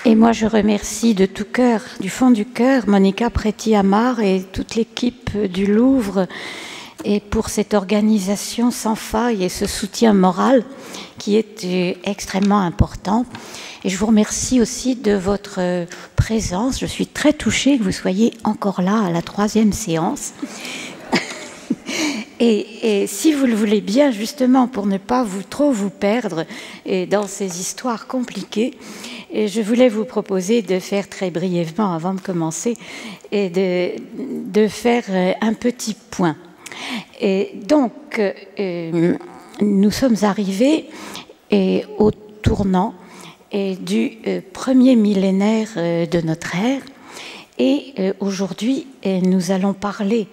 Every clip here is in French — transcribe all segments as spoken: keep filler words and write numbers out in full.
Et moi, je remercie de tout cœur, du fond du cœur, Monica Preti-Amar et toute l'équipe du Louvre et pour cette organisation sans faille et ce soutien moral qui est extrêmement important. Et je vous remercie aussi de votre présence. Je suis très touchée que vous soyez encore là à la troisième séance. Et, et si vous le voulez bien, justement, pour ne pas vous, trop vous perdre et dans ces histoires compliquées, et je voulais vous proposer de faire très brièvement, avant de commencer, et de, de faire un petit point. Et donc, euh, nous sommes arrivés et, au tournant et du euh, premier millénaire euh, de notre ère. Et euh, aujourd'hui, nous allons parler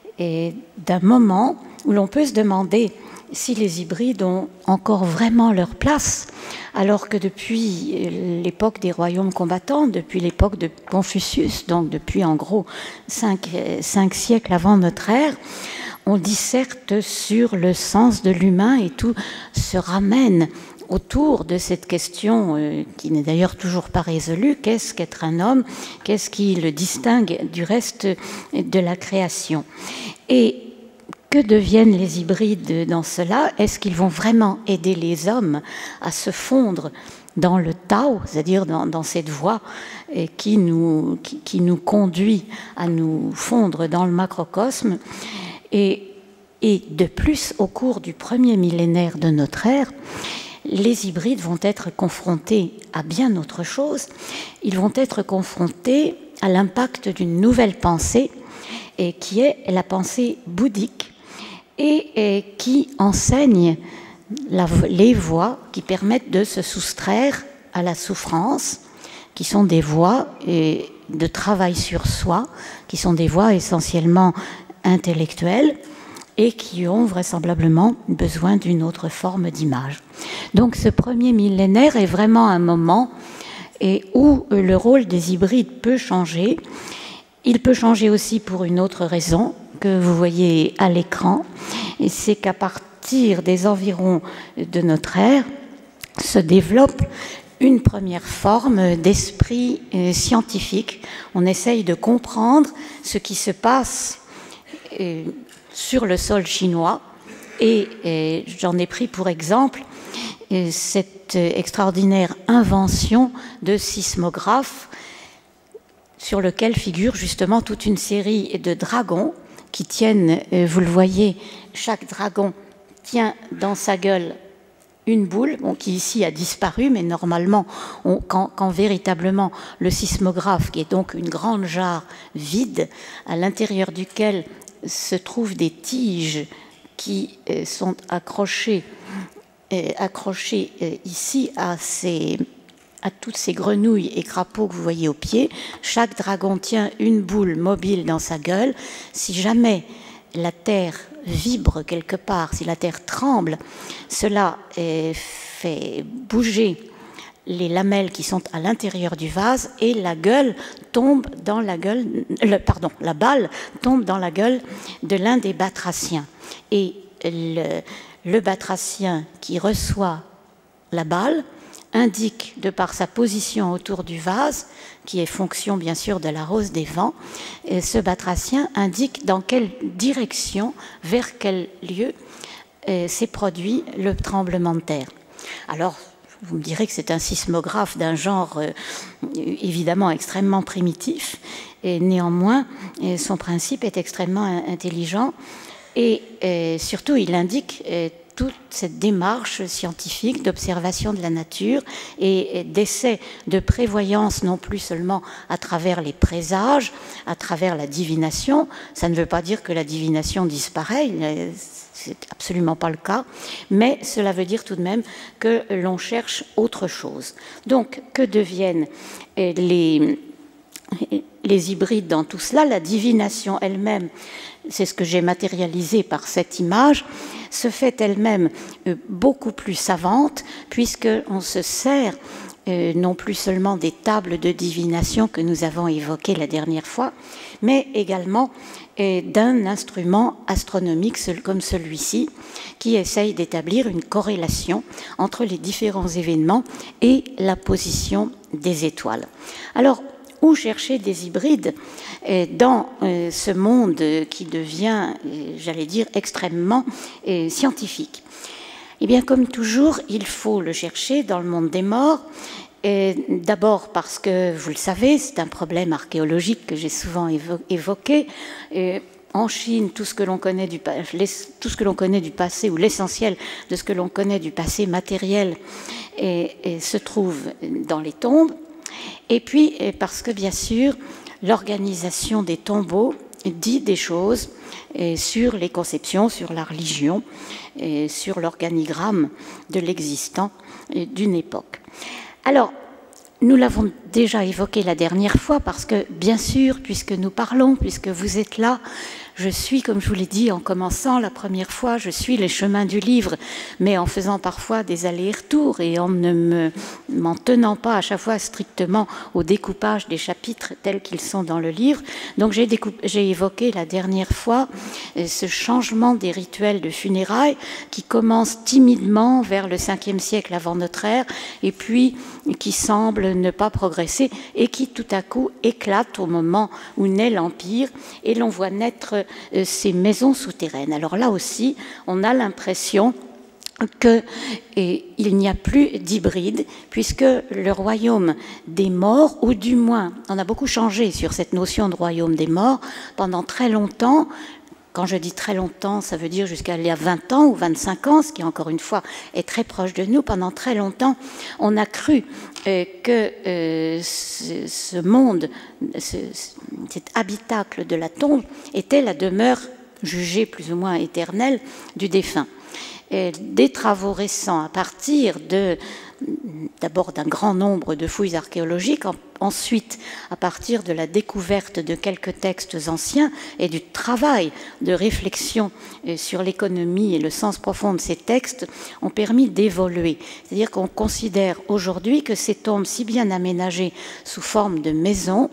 d'un moment où l'on peut se demander si les hybrides ont encore vraiment leur place, alors que depuis l'époque des royaumes combattants, depuis l'époque de Confucius, donc depuis en gros cinq, cinq siècles avant notre ère, on disserte sur le sens de l'humain et tout se ramène autour de cette question euh, qui n'est d'ailleurs toujours pas résolue, qu'est-ce qu'être un homme, qu'est-ce qui le distingue du reste de la création. Et que deviennent les hybrides dans cela? Est-ce qu'ils vont vraiment aider les hommes à se fondre dans le Tao, c'est-à-dire dans, dans cette voie et qui, nous, qui, qui nous conduit à nous fondre dans le macrocosme? Et, et de plus, au cours du premier millénaire de notre ère, les hybrides vont être confrontés à bien autre chose. Ils vont être confrontés à l'impact d'une nouvelle pensée, et qui est la pensée bouddhique, et, et qui enseigne la, les voies qui permettent de se soustraire à la souffrance, qui sont des voies et de travail sur soi, qui sont des voies essentiellement intellectuelles, et qui ont vraisemblablement besoin d'une autre forme d'image. Donc ce premier millénaire est vraiment un moment et où le rôle des hybrides peut changer. Il peut changer aussi pour une autre raison que vous voyez à l'écran, et c'est qu'à partir des environs de notre ère se développe une première forme d'esprit scientifique. On essaye de comprendre ce qui se passe euh, sur le sol chinois, et, et j'en ai pris pour exemple et cette extraordinaire invention de sismographe sur lequel figure justement toute une série de dragons qui tiennent, vous le voyez, chaque dragon tient dans sa gueule une boule, bon, qui ici a disparu, mais normalement, on, quand, quand véritablement le sismographe, qui est donc une grande jarre vide, à l'intérieur duquel se trouvent des tiges qui euh, sont accrochées, euh, accrochées euh, ici à, ces, à toutes ces grenouilles et crapauds que vous voyez au pied. Chaque dragon tient une boule mobile dans sa gueule. Si jamais la terre vibre quelque part, si la terre tremble, cela euh, fait bouger les lamelles qui sont à l'intérieur du vase, et la gueule tombe dans la gueule, le, pardon, la balle tombe dans la gueule de l'un des batraciens. Et le, le batracien qui reçoit la balle indique, de par sa position autour du vase, qui est fonction bien sûr de la rose des vents, et ce batracien indique dans quelle direction, vers quel lieu euh, s'est produit le tremblement de terre. Alors, vous me direz que c'est un sismographe d'un genre euh, évidemment extrêmement primitif, et néanmoins euh, son principe est extrêmement intelligent, et euh, surtout il indique euh, toute cette démarche scientifique d'observation de la nature et, et d'essai de prévoyance, non plus seulement à travers les présages, à travers la divination. Ça ne veut pas dire que la divination disparaît, c'est absolument pas le cas, mais cela veut dire tout de même que l'on cherche autre chose. Donc, que deviennent les, les hybrides dans tout cela? La divination elle-même, c'est ce que j'ai matérialisé par cette image, se fait elle-même beaucoup plus savante, puisqu'on se sert euh, non plus seulement des tables de divination que nous avons évoquées la dernière fois, mais également euh, d'un instrument astronomique comme celui-ci, qui essaye d'établir une corrélation entre les différents événements et la position des étoiles. Alors, où chercher des hybrides euh, dans euh, ce monde qui devient, euh, j'allais dire, extrêmement euh, scientifique? Eh bien, comme toujours, il faut le chercher dans le monde des morts. D'abord parce que, vous le savez, c'est un problème archéologique que j'ai souvent évo évoqué. Et en Chine, tout ce que l'on connaît du, tout ce que l'on connaît du passé, ou l'essentiel de ce que l'on connaît du passé matériel, et, et se trouve dans les tombes. Et puis, parce que, bien sûr, l'organisation des tombeaux dit des choses et sur les conceptions, sur la religion, et sur l'organigramme de l'existant d'une époque. Alors, nous l'avons déjà évoqué la dernière fois parce que, bien sûr, puisque nous parlons, puisque vous êtes là, je suis, comme je vous l'ai dit en commençant la première fois, je suis les chemins du livre, mais en faisant parfois des allers-retours et en ne m'en tenant pas à chaque fois strictement au découpage des chapitres tels qu'ils sont dans le livre. Donc j'ai j'ai évoqué la dernière fois ce changement des rituels de funérailles qui commence timidement vers le cinquième siècle avant notre ère et puis qui semble ne pas progresser et qui tout à coup éclate au moment où naît l'Empire et l'on voit naître ces maisons souterraines. Alors là aussi, on a l'impression qu'il n'y a plus d'hybride, puisque le royaume des morts, ou du moins, on a beaucoup changé sur cette notion de royaume des morts, pendant très longtemps. Quand je dis très longtemps, ça veut dire jusqu'à il y a vingt ans ou vingt-cinq ans, ce qui, encore une fois, est très proche de nous. Pendant très longtemps, on a cru euh, que euh, ce, ce monde, ce, cet habitacle de la tombe, était la demeure jugée plus ou moins éternelle du défunt. Et des travaux récents, à partir de d'abord d'un grand nombre de fouilles archéologiques, ensuite à partir de la découverte de quelques textes anciens et du travail de réflexion sur l'économie et le sens profond de ces textes, ont permis d'évoluer. C'est-à-dire qu'on considère aujourd'hui que ces tombes si bien aménagées sous forme de maisons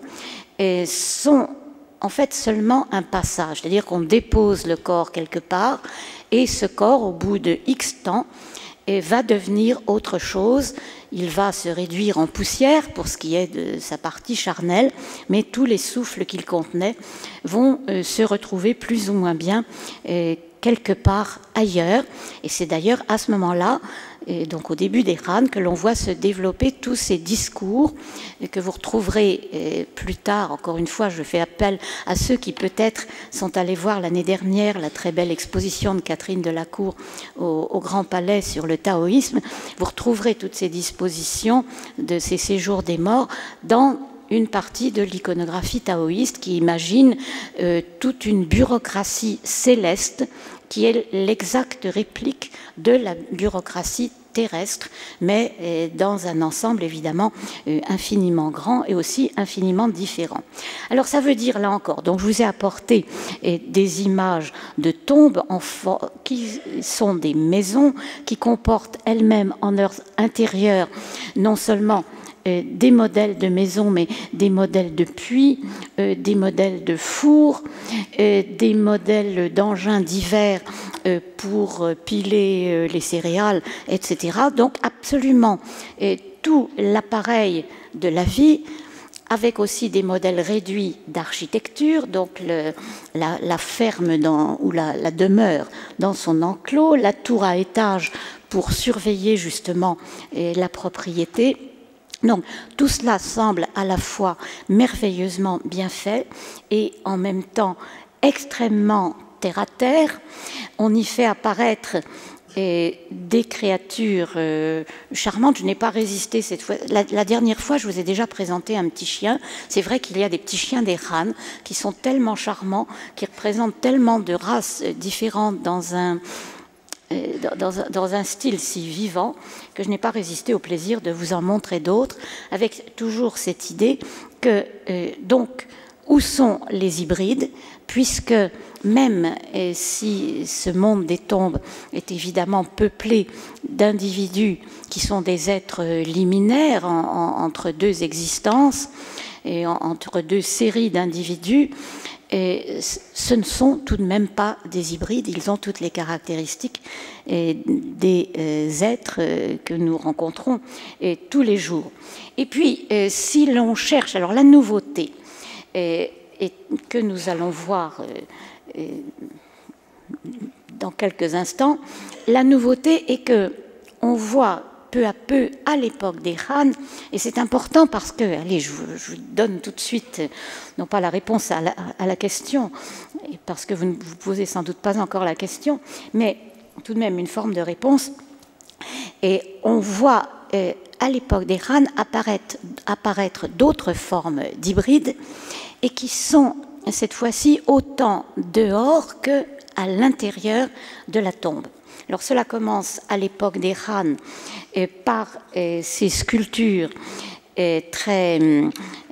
sont en fait seulement un passage, c'est-à-dire qu'on dépose le corps quelque part et ce corps, au bout de X temps, et va devenir autre chose. Il va se réduire en poussière pour ce qui est de sa partie charnelle, mais tous les souffles qu'il contenait vont euh, se retrouver plus ou moins bien euh, quelque part ailleurs. Et c'est d'ailleurs à ce moment-là, et donc au début des Khan, que l'on voit se développer tous ces discours que vous retrouverez euh, plus tard. Encore une fois, je fais appel à ceux qui peut-être sont allés voir l'année dernière la très belle exposition de Catherine Delacour au, au Grand Palais sur le taoïsme. Vous retrouverez toutes ces dispositions de ces séjours des morts dans une partie de l'iconographie taoïste qui imagine euh, toute une bureaucratie céleste qui est l'exacte réplique de la bureaucratie terrestre, mais euh, dans un ensemble évidemment euh, infiniment grand et aussi infiniment différent. Alors ça veut dire là encore, donc je vous ai apporté euh, des images de tombes en qui sont des maisons qui comportent elles-mêmes en leur intérieur non seulement Euh, des modèles de maisons, mais des modèles de puits, euh, des modèles de fours, euh, des modèles d'engins divers euh, pour euh, piler euh, les céréales, et cetera. Donc absolument euh, tout l'appareil de la vie, avec aussi des modèles réduits d'architecture, donc le, la, la ferme dans, ou la, la demeure dans son enclos, la tour à étage pour surveiller justement euh, la propriété. Donc, tout cela semble à la fois merveilleusement bien fait et en même temps extrêmement terre-à-terre. On y fait apparaître et des créatures euh, charmantes. Je n'ai pas résisté cette fois. La, la dernière fois, je vous ai déjà présenté un petit chien. C'est vrai qu'il y a des petits chiens des Khan qui sont tellement charmants, qui représentent tellement de races différentes dans un... Dans, dans un style si vivant que je n'ai pas résisté au plaisir de vous en montrer d'autres, avec toujours cette idée que, euh, donc, Où sont les hybrides? Puisque même si ce monde des tombes est évidemment peuplé d'individus qui sont des êtres liminaires en, en, entre deux existences et en, entre deux séries d'individus, et ce ne sont tout de même pas des hybrides, ils ont toutes les caractéristiques des êtres que nous rencontrons tous les jours. Et puis, si l'on cherche, alors la nouveauté, et que nous allons voir dans quelques instants, la nouveauté est que on voit peu à peu à l'époque des Han, et c'est important parce que, allez, je vous, je vous donne tout de suite, non pas la réponse à la, à la question, parce que vous ne vous posez sans doute pas encore la question, mais tout de même une forme de réponse. Et on voit euh, à l'époque des Han apparaître, apparaître d'autres formes d'hybrides, et qui sont cette fois-ci autant dehors que à l'intérieur de la tombe. Alors cela commence à l'époque des Han euh, par euh, ces sculptures euh, très euh,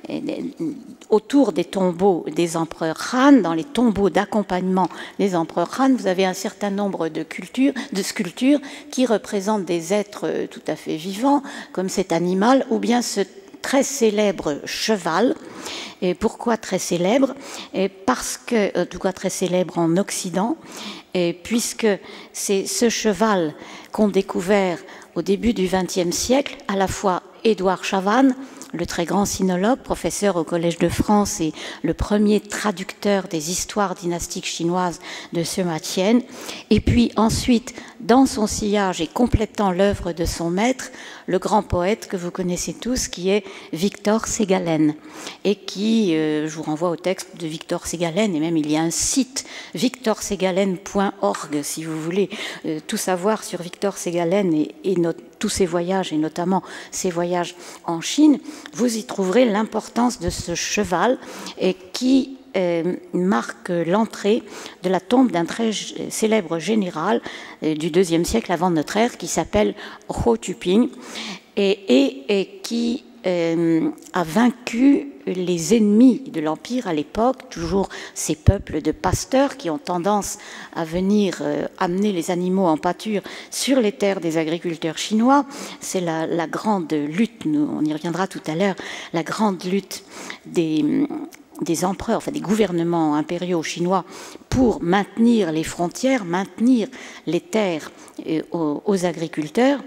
autour des tombeaux des empereurs Han, dans les tombeaux d'accompagnement des empereurs Han, vous avez un certain nombre de, cultures, de sculptures qui représentent des êtres tout à fait vivants, comme cet animal, ou bien ce très célèbre cheval. Et pourquoi très célèbre? Et parce que, en tout cas très célèbre en Occident, et puisque c'est ce cheval qu'ont découvert au début du vingtième siècle à la fois Édouard Chavannes, le très grand sinologue, professeur au Collège de France et le premier traducteur des histoires dynastiques chinoises de Sima Qian, et puis ensuite, dans son sillage et complétant l'œuvre de son maître, le grand poète que vous connaissez tous, qui est Victor Ségalen, et qui, euh, je vous renvoie au texte de Victor Ségalen, et même il y a un site, victor ségalen point org, si vous voulez euh, tout savoir sur Victor Ségalen et, et notre tous ses voyages, et notamment ses voyages en Chine, vous y trouverez l'importance de ce cheval et qui euh, marque l'entrée de la tombe d'un très célèbre général euh, du deuxième siècle avant notre ère qui s'appelle Ho Tuping et, et, et qui euh, a vaincu les ennemis de l'Empire à l'époque, toujours ces peuples de pasteurs qui ont tendance à venir euh, amener les animaux en pâture sur les terres des agriculteurs chinois. C'est la, la grande lutte, nous, on y reviendra tout à l'heure, la grande lutte des, des empereurs, enfin des gouvernements impériaux chinois pour maintenir les frontières, maintenir les terres euh, aux, aux agriculteurs.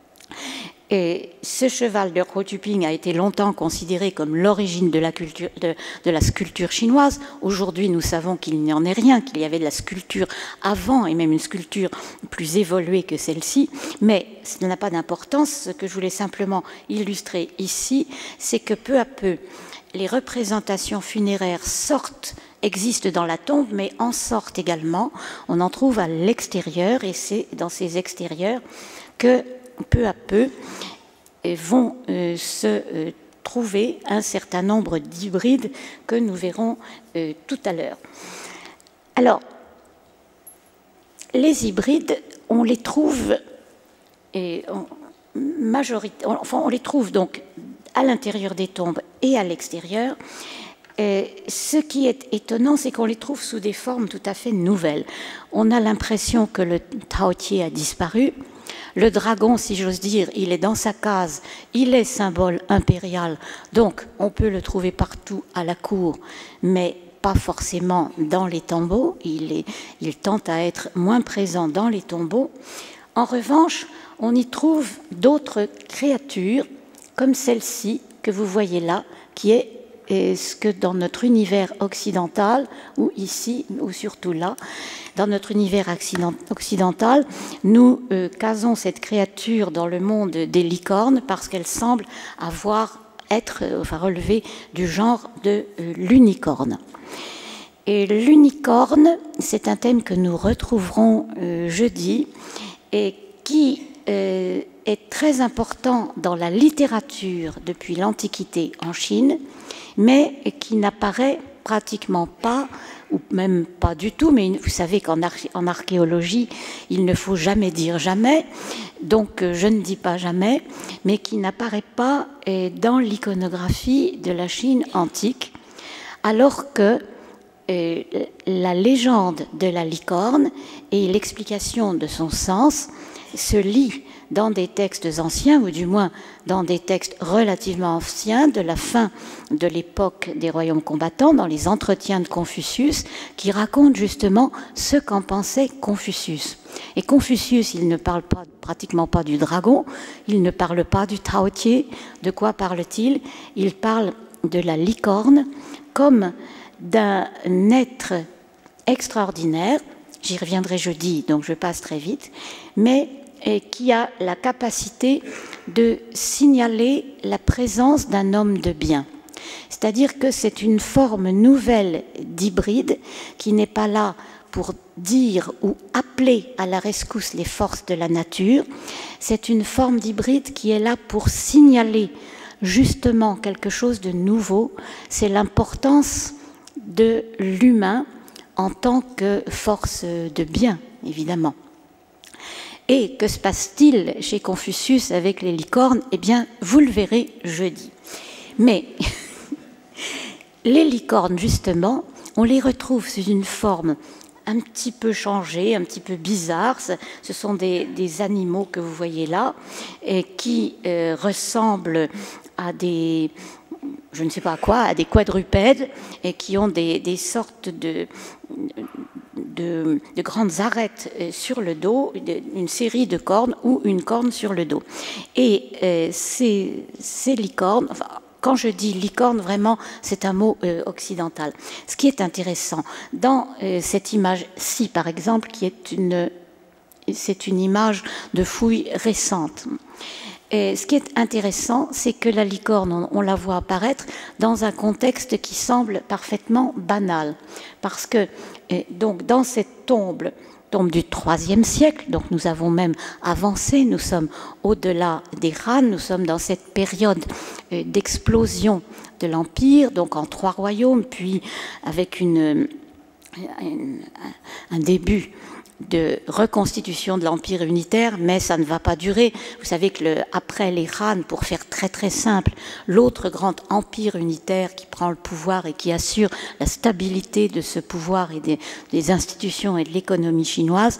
Et ce cheval de Ho Tuping a été longtemps considéré comme l'origine de, de, de la sculpture chinoise. Aujourd'hui, nous savons qu'il n'y en est rien, qu'il y avait de la sculpture avant, et même une sculpture plus évoluée que celle-ci. Mais ça n'a pas d'importance. Ce que je voulais simplement illustrer ici, c'est que peu à peu, les représentations funéraires sortent, existent dans la tombe, mais en sortent également. On en trouve à l'extérieur, et c'est dans ces extérieurs que peu à peu vont euh, se euh, trouver un certain nombre d'hybrides que nous verrons euh, tout à l'heure. Alors, les hybrides, on les trouve et on, majorité, on, enfin, on les trouve donc à l'intérieur des tombes et à l'extérieur. Et ce qui est étonnant, c'est qu'on les trouve sous des formes tout à fait nouvelles. On a l'impression que le Taotier a disparu. Le dragon, si j'ose dire, il est dans sa case, il est symbole impérial, donc on peut le trouver partout à la cour, mais pas forcément dans les tombeaux, il, est, il tente à être moins présent dans les tombeaux. En revanche, on y trouve d'autres créatures, comme celle-ci que vous voyez là, qui est ce que dans notre univers occidental, ou ici, ou surtout là, dans notre univers occidental, nous euh, casons cette créature dans le monde des licornes parce qu'elle semble avoir, être, euh, enfin relever du genre de euh, l'unicorne. Et l'unicorne, c'est un thème que nous retrouverons euh, jeudi et qui euh, est très important dans la littérature depuis l'Antiquité en Chine, mais qui n'apparaît pratiquement pas, ou même pas du tout, mais vous savez qu'en ar en archéologie, il ne faut jamais dire jamais, donc je ne dis pas jamais, mais qui n'apparaît pas dans l'iconographie de la Chine antique, alors que euh, la légende de la licorne et l'explication de son sens se lient dans des textes anciens, ou du moins dans des textes relativement anciens, de la fin de l'époque des royaumes combattants, dans les entretiens de Confucius, qui racontent justement ce qu'en pensait Confucius. Et Confucius, il ne parle pas, pratiquement pas du dragon, il ne parle pas du Tao-Tié. De quoi parle-t-il? Il parle de la licorne comme d'un être extraordinaire, j'y reviendrai jeudi, donc je passe très vite, mais et qui a la capacité de signaler la présence d'un homme de bien. C'est-à-dire que c'est une forme nouvelle d'hybride qui n'est pas là pour dire ou appeler à la rescousse les forces de la nature. C'est une forme d'hybride qui est là pour signaler justement quelque chose de nouveau. C'est l'importance de l'humain en tant que force de bien, évidemment. Et que se passe-t-il chez Confucius avec les licornes? Eh bien, vous le verrez jeudi. Mais les licornes, justement, on les retrouve sous une forme un petit peu changée, un petit peu bizarre. Ce sont des, des animaux que vous voyez là, et qui euh, ressemblent à des... je ne sais pas à quoi, à des quadrupèdes, et qui ont des, des sortes de, de, de grandes arêtes sur le dos, une série de cornes ou une corne sur le dos. Et euh, ces, ces licornes, enfin, quand je dis licorne, vraiment, c'est un mot euh, occidental. Ce qui est intéressant, dans euh, cette image-ci, par exemple, qui est une, c'est une image de fouille récente. Et ce qui est intéressant, c'est que la licorne, on, on la voit apparaître dans un contexte qui semble parfaitement banal. Parce que, et donc, dans cette tombe, tombe du troisième siècle, donc nous avons même avancé, nous sommes au-delà des Han, nous sommes dans cette période euh, d'explosion de l'Empire, donc en trois royaumes, puis avec une, une, un début de reconstitution de l'Empire unitaire, mais ça ne va pas durer. Vous savez que le, après les Han, pour faire très très simple, l'autre grand empire unitaire qui prend le pouvoir et qui assure la stabilité de ce pouvoir et des, des institutions et de l'économie chinoise,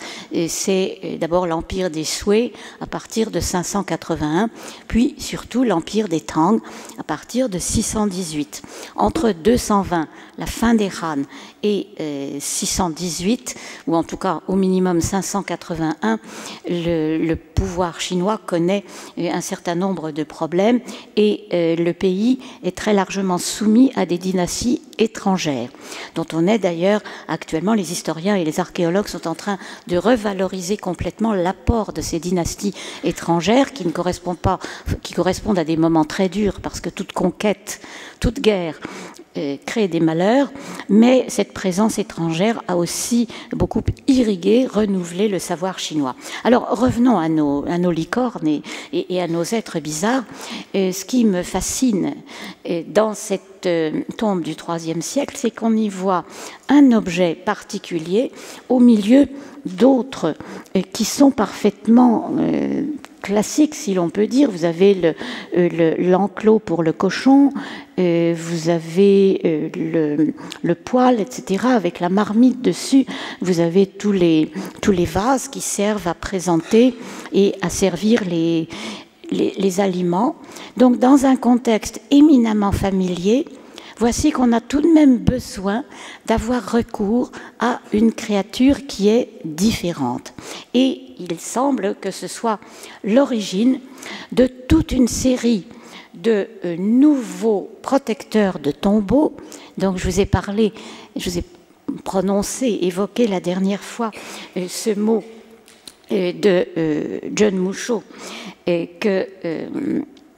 c'est d'abord l'empire des Sui à partir de cinq cent quatre-vingt-un, puis surtout l'empire des Tang à partir de six cent dix-huit. Entre deux cent vingt, la fin des Han, et euh, six cent dix-huit, ou en tout cas au minimum cinq cent quatre-vingt-un, le, le pouvoir chinois connaît un certain nombre de problèmes et euh, le pays est très largement soumis à des dynasties étrangères, dont on est d'ailleurs actuellement, les historiens et les archéologues sont en train de revaloriser complètement l'apport de ces dynasties étrangères qui ne correspondent pas, qui correspondent à des moments très durs parce que toute conquête, toute guerre Euh, créer des malheurs, mais cette présence étrangère a aussi beaucoup irrigué, renouvelé le savoir chinois. Alors revenons à nos, à nos licornes et, et, et à nos êtres bizarres. Et ce qui me fascine dans cette euh, tombe du troisième siècle, c'est qu'on y voit un objet particulier au milieu d'autres euh, qui sont parfaitement euh, classique, si l'on peut dire. Vous avez le, le, l'enclos pour le cochon, euh, vous avez euh, le, le poêle, et cetera, avec la marmite dessus. Vous avez tous les, tous les vases qui servent à présenter et à servir les, les, les aliments. Donc, dans un contexte éminemment familier, voici qu'on a tout de même besoin d'avoir recours à une créature qui est différente. Et il semble que ce soit l'origine de toute une série de euh, nouveaux protecteurs de tombeaux. Donc je vous ai parlé, je vous ai prononcé, évoqué la dernière fois euh, ce mot euh, de euh, John Musho, et que... Euh,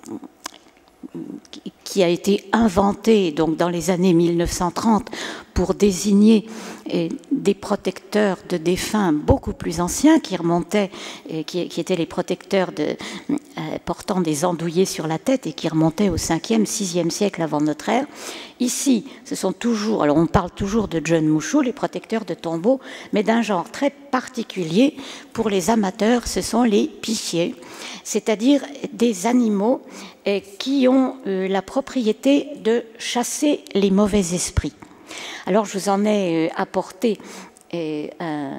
qui a été inventé donc dans les années mille neuf cent trente pour désigner eh, des protecteurs de défunts beaucoup plus anciens qui remontaient, eh, qui, qui étaient les protecteurs de, euh, portant des andouillés sur la tête et qui remontaient au cinquième, sixième siècle avant notre ère. Ici, ce sont toujours, alors on parle toujours de John Musho, les protecteurs de tombeaux, mais d'un genre très particulier pour les amateurs, ce sont les pichiers, c'est-à-dire des animaux eh, qui ont euh, la propriété de chasser les mauvais esprits. Alors je vous en ai apporté euh, un,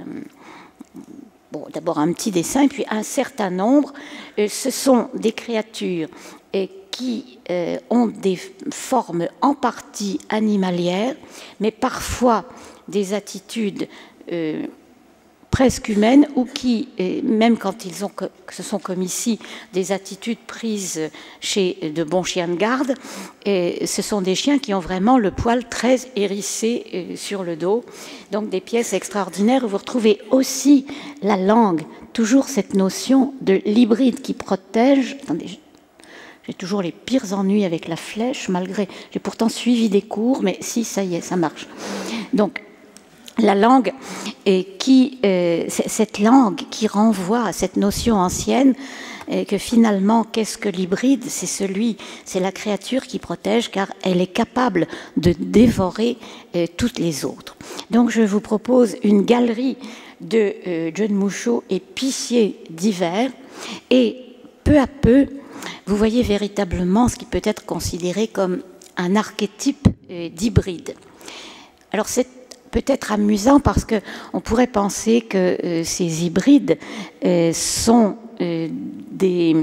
bon, d'abord un petit dessin, et puis un certain nombre. Euh, ce sont des créatures euh, qui euh, ont des formes en partie animalières, mais parfois des attitudes euh, presque humaines, ou qui, même quand ils ont, que ce sont comme ici, des attitudes prises chez de bons chiens de garde, et ce sont des chiens qui ont vraiment le poil très hérissé sur le dos. Donc des pièces extraordinaires où vous retrouvez aussi la langue, toujours cette notion de l'hybride qui protège. Attendez, j'ai toujours les pires ennuis avec la flèche, malgré, j'ai pourtant suivi des cours, mais si, ça y est, ça marche. Donc, la langue, et qui, euh, cette langue qui renvoie à cette notion ancienne, et que finalement, qu'est-ce que l'hybride? C'est celui, c'est la créature qui protège, car elle est capable de dévorer euh, toutes les autres. Donc, je vous propose une galerie de euh, John Mouchot et Pissier divers, et peu à peu, vous voyez véritablement ce qui peut être considéré comme un archétype euh, d'hybride. Alors, c'est peut-être amusant parce qu'on pourrait penser que euh, ces hybrides euh, sont euh, des,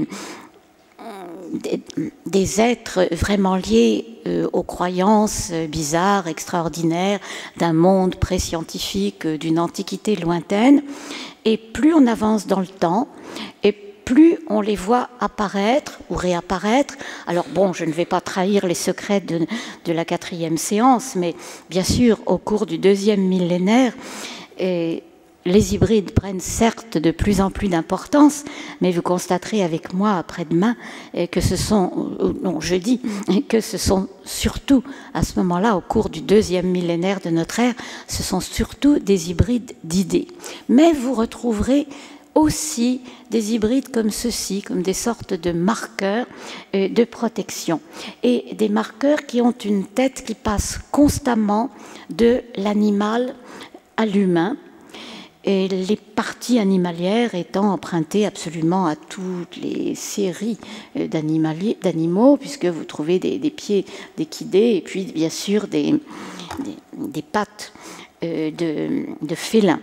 des, des êtres vraiment liés euh, aux croyances bizarres, extraordinaires d'un monde pré-scientifique, euh, d'une antiquité lointaine. Et plus on avance dans le temps, et plus on les voit apparaître ou réapparaître. Alors bon, je ne vais pas trahir les secrets de, de la quatrième séance, mais bien sûr, au cours du deuxième millénaire, et les hybrides prennent certes de plus en plus d'importance, mais vous constaterez avec moi après-demain que ce sont, non, jeudi, que ce sont surtout, à ce moment-là, au cours du deuxième millénaire de notre ère, ce sont surtout des hybrides d'idées. Mais vous retrouverez aussi des hybrides comme ceux-ci, comme des sortes de marqueurs euh, de protection. Et des marqueurs qui ont une tête qui passe constamment de l'animal à l'humain, et les parties animalières étant empruntées absolument à toutes les séries d'animaux, puisque vous trouvez des, des pieds d'équidés et puis bien sûr des, des, des pattes euh, de, de félins.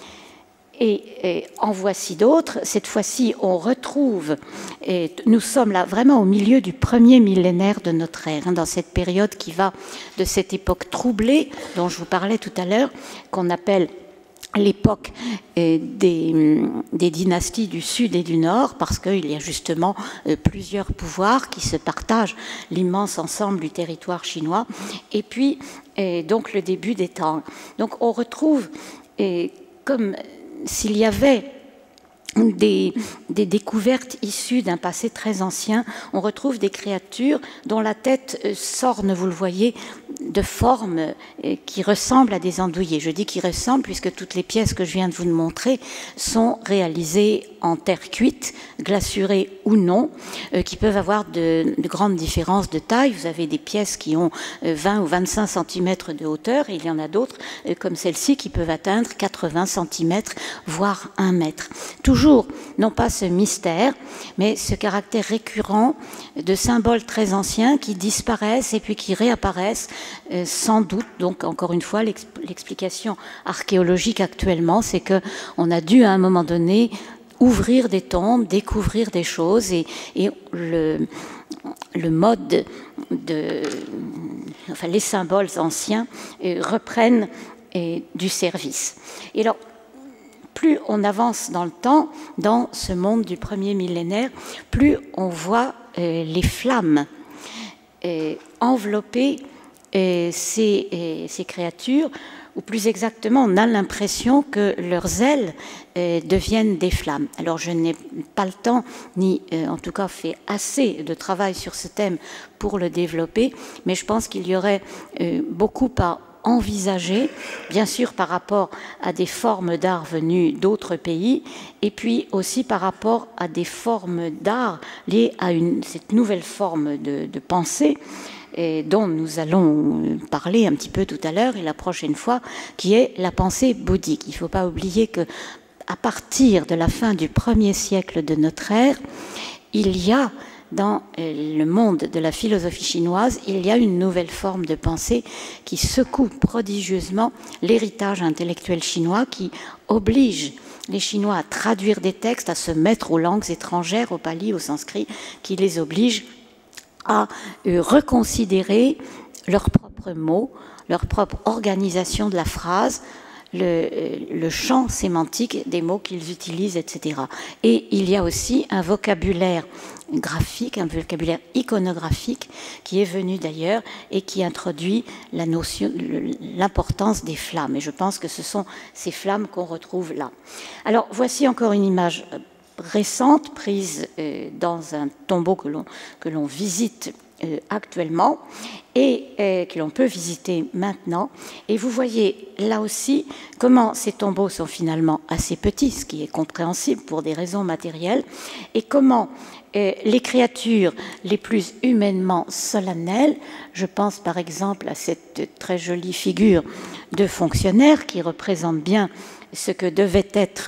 Et, et en voici d'autres. Cette fois-ci, on retrouve, et nous sommes là vraiment au milieu du premier millénaire de notre ère, hein, dans cette période qui va de cette époque troublée dont je vous parlais tout à l'heure, qu'on appelle l'époque des, des dynasties du Sud et du Nord, parce qu'il y a justement plusieurs pouvoirs qui se partagent l'immense ensemble du territoire chinois, et puis et donc le début des Tang. Donc on retrouve, et, comme s'il y avait des, des découvertes issues d'un passé très ancien, on retrouve des créatures dont la tête s'orne, vous le voyez, de formes qui ressemblent à des andouillés. Je dis qui ressemblent puisque toutes les pièces que je viens de vous montrer sont réalisées en terre cuite, glacurée ou non, euh, qui peuvent avoir de, de grandes différences de taille. Vous avez des pièces qui ont vingt ou vingt-cinq centimètres de hauteur, et il y en a d'autres, euh, comme celle-ci, qui peuvent atteindre quatre-vingts centimètres, voire un mètre. Toujours, non pas ce mystère, mais ce caractère récurrent de symboles très anciens qui disparaissent et puis qui réapparaissent, euh, sans doute. Donc, encore une fois, l'explication archéologique actuellement, c'est qu'on a dû, à un moment donné, ouvrir des tombes, découvrir des choses, et, et le, le mode de, enfin les symboles anciens euh, reprennent euh, du service. Et alors, plus on avance dans le temps, dans ce monde du premier millénaire, plus on voit euh, les flammes euh, envelopper euh, ces, euh, ces créatures, ou plus exactement, on a l'impression que leurs ailes euh, deviennent des flammes. Alors, je n'ai pas le temps, ni euh, en tout cas fait assez de travail sur ce thème pour le développer, mais je pense qu'il y aurait euh, beaucoup à envisager, bien sûr par rapport à des formes d'art venues d'autres pays, et puis aussi par rapport à des formes d'art liées à une, cette nouvelle forme de, de pensée, et dont nous allons parler un petit peu tout à l'heure et la prochaine fois, qui est la pensée bouddhique. Il ne faut pas oublier que à partir de la fin du premier siècle de notre ère, il y a dans le monde de la philosophie chinoise, il y a une nouvelle forme de pensée qui secoue prodigieusement l'héritage intellectuel chinois, qui oblige les Chinois à traduire des textes, à se mettre aux langues étrangères, au pali, au sanskrit, qui les oblige à reconsidérer leurs propres mots, leur propre organisation de la phrase, le, le champ sémantique des mots qu'ils utilisent, et cetera. Et il y a aussi un vocabulaire graphique, un vocabulaire iconographique qui est venu d'ailleurs et qui introduit la notion, l'importance des flammes. Et je pense que ce sont ces flammes qu'on retrouve là. Alors voici encore une image récente prise dans un tombeau que l'on que l'on visite actuellement et euh, que l'on peut visiter maintenant. Et vous voyez là aussi comment ces tombeaux sont finalement assez petits, ce qui est compréhensible pour des raisons matérielles, et comment euh, les créatures les plus humainement solennelles, je pense par exemple à cette très jolie figure de fonctionnaire qui représente bien ce que devait être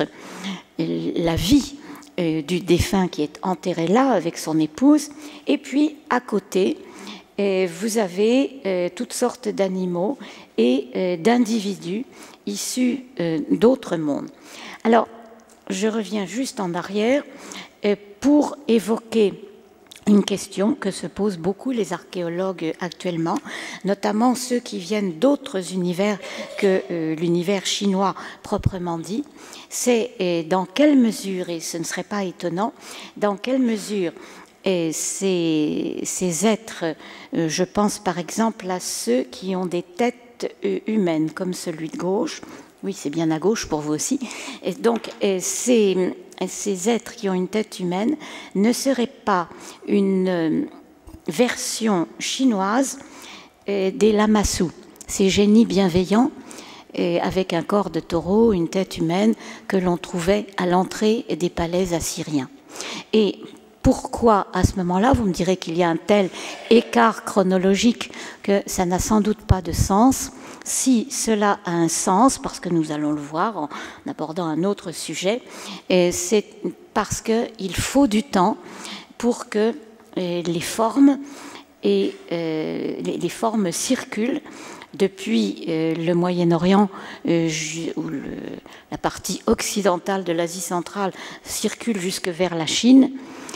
la vie Euh, du défunt qui est enterré là avec son épouse, et puis à côté euh, vous avez euh, toutes sortes d'animaux et euh, d'individus issus euh, d'autres mondes. Alors je reviens juste en arrière euh, pour évoquer une question que se posent beaucoup les archéologues actuellement, notamment ceux qui viennent d'autres univers que euh, l'univers chinois proprement dit. C'est euh, dans quelle mesure, et ce ne serait pas étonnant, dans quelle mesure euh, ces, ces êtres, euh, je pense par exemple à ceux qui ont des têtes euh, humaines, comme celui de gauche. Oui, c'est bien à gauche pour vous aussi. Et donc, euh, ces, ces êtres qui ont une tête humaine ne seraient pas une euh, version chinoise euh, des Lamassu, ces génies bienveillants euh, avec un corps de taureau, une tête humaine que l'on trouvait à l'entrée des palais assyriens. Et pourquoi à ce moment-là, vous me direz qu'il y a un tel écart chronologique que ça n'a sans doute pas de sens. Si cela a un sens, parce que nous allons le voir en abordant un autre sujet, c'est parce qu'il faut du temps pour que les formes, et, euh, les formes circulent depuis euh, le Moyen-Orient, euh, où le, la partie occidentale de l'Asie centrale circule jusque vers la Chine.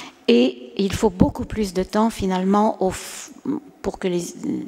Et il faut beaucoup plus de temps finalement au, pour que les,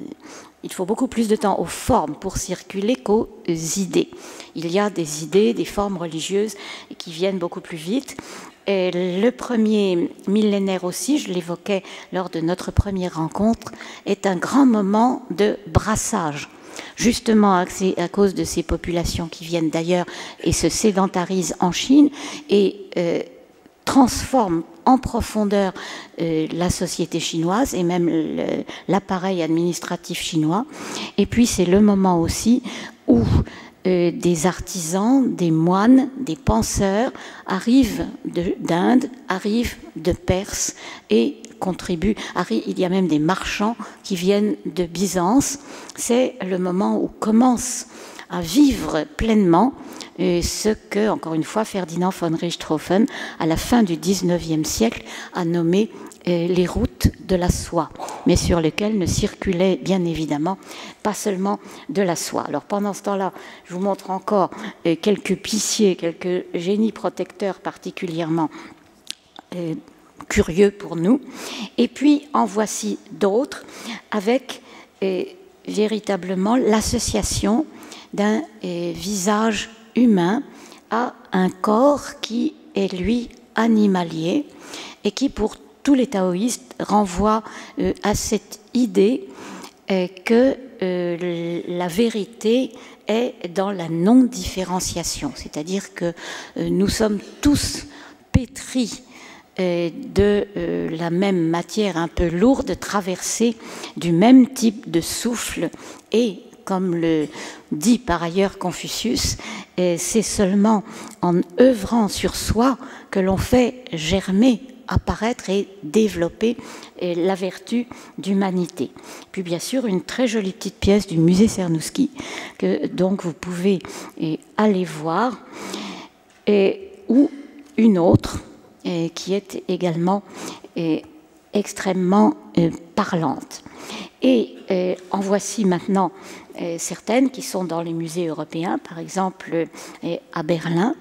il faut beaucoup plus de temps aux formes pour circuler qu'aux idées. Il y a des idées, des formes religieuses qui viennent beaucoup plus vite. Et le premier millénaire aussi, je l'évoquais lors de notre première rencontre, est un grand moment de brassage. Justement à cause de ces populations qui viennent d'ailleurs et se sédentarisent en Chine et euh, transforment en profondeur euh, la société chinoise et même l'appareil administratif chinois. Et puis c'est le moment aussi où euh, des artisans, des moines, des penseurs arrivent d'Inde, arrivent de Perse et contribuent. Il y a même des marchands qui viennent de Byzance. C'est le moment où commence à vivre pleinement euh, ce que, encore une fois, Ferdinand von Richthofen, à la fin du dix-neuvième siècle, a nommé euh, les routes de la soie, mais sur lesquelles ne circulait bien évidemment pas seulement de la soie. Alors pendant ce temps-là, je vous montre encore euh, quelques pissiers, quelques génies protecteurs particulièrement euh, curieux pour nous. Et puis en voici d'autres avec euh, véritablement l'association d'un euh, visage humain à un corps qui est lui animalier et qui pour tous les taoïstes renvoie euh, à cette idée euh, que euh, la vérité est dans la non-différenciation, c'est-à-dire que euh, nous sommes tous pétris euh, de euh, la même matière un peu lourde, traversée du même type de souffle et comme le dit par ailleurs Confucius, c'est seulement en œuvrant sur soi que l'on fait germer, apparaître et développer la vertu d'humanité. Puis bien sûr, une très jolie petite pièce du musée Cernuschi, que donc vous pouvez aller voir, et, ou une autre, et, qui est également et, extrêmement euh, parlantes. Et euh, en voici maintenant euh, certaines qui sont dans les musées européens, par exemple euh, à Berlin.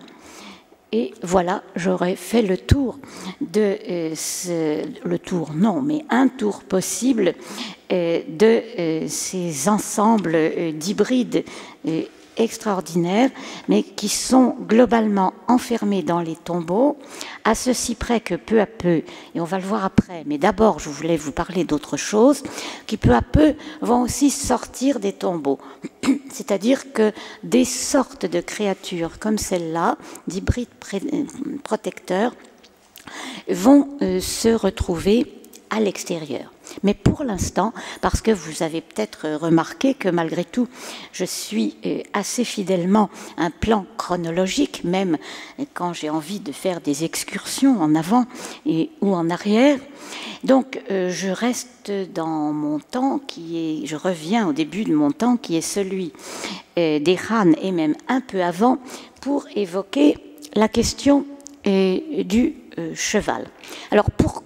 Et voilà, j'aurais fait le tour de euh, ce, le tour, non, mais un tour possible euh, de euh, ces ensembles euh, d'hybrides euh, extraordinaires, mais qui sont globalement enfermés dans les tombeaux, à ceci près que peu à peu, et on va le voir après, mais d'abord je voulais vous parler d'autre chose, qui peu à peu vont aussi sortir des tombeaux. C'est-à-dire que des sortes de créatures comme celle-là, d'hybrides protecteurs, vont euh, se retrouver à l'extérieur. Mais pour l'instant, parce que vous avez peut-être remarqué que malgré tout, je suis assez fidèlement un plan chronologique, même quand j'ai envie de faire des excursions en avant et, ou en arrière. Donc, euh, je reste dans mon temps qui est, je reviens au début de mon temps qui est celui euh, des Han et même un peu avant pour évoquer la question euh, du euh, cheval. Alors, pourquoi ?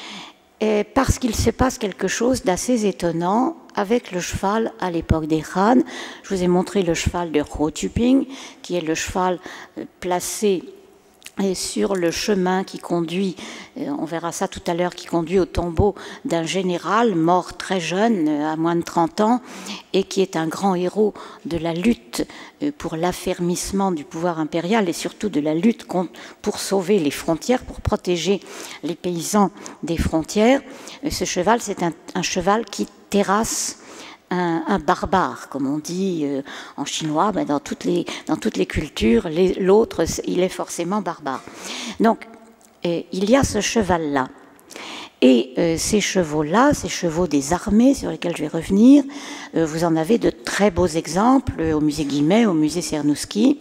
Et parce qu'il se passe quelque chose d'assez étonnant avec le cheval à l'époque des Han. Je vous ai montré le cheval de Hotuping, qui est le cheval placé sur le chemin qui conduit, on verra ça tout à l'heure, qui conduit au tombeau d'un général mort très jeune, à moins de trente ans, et qui est un grand héros de la lutte pour l'affermissement du pouvoir impérial et surtout de la lutte pour sauver les frontières, pour protéger les paysans des frontières. Ce cheval, c'est un, un cheval qui terrasse Un, un barbare, comme on dit euh, en chinois, ben dans, toutes les, dans toutes les cultures, l'autre, il est forcément barbare. Donc, euh, il y a ce cheval-là. Et euh, ces chevaux-là, ces chevaux des armées sur lesquels je vais revenir, euh, vous en avez de très beaux exemples euh, au musée Guimet, au musée Cernouski.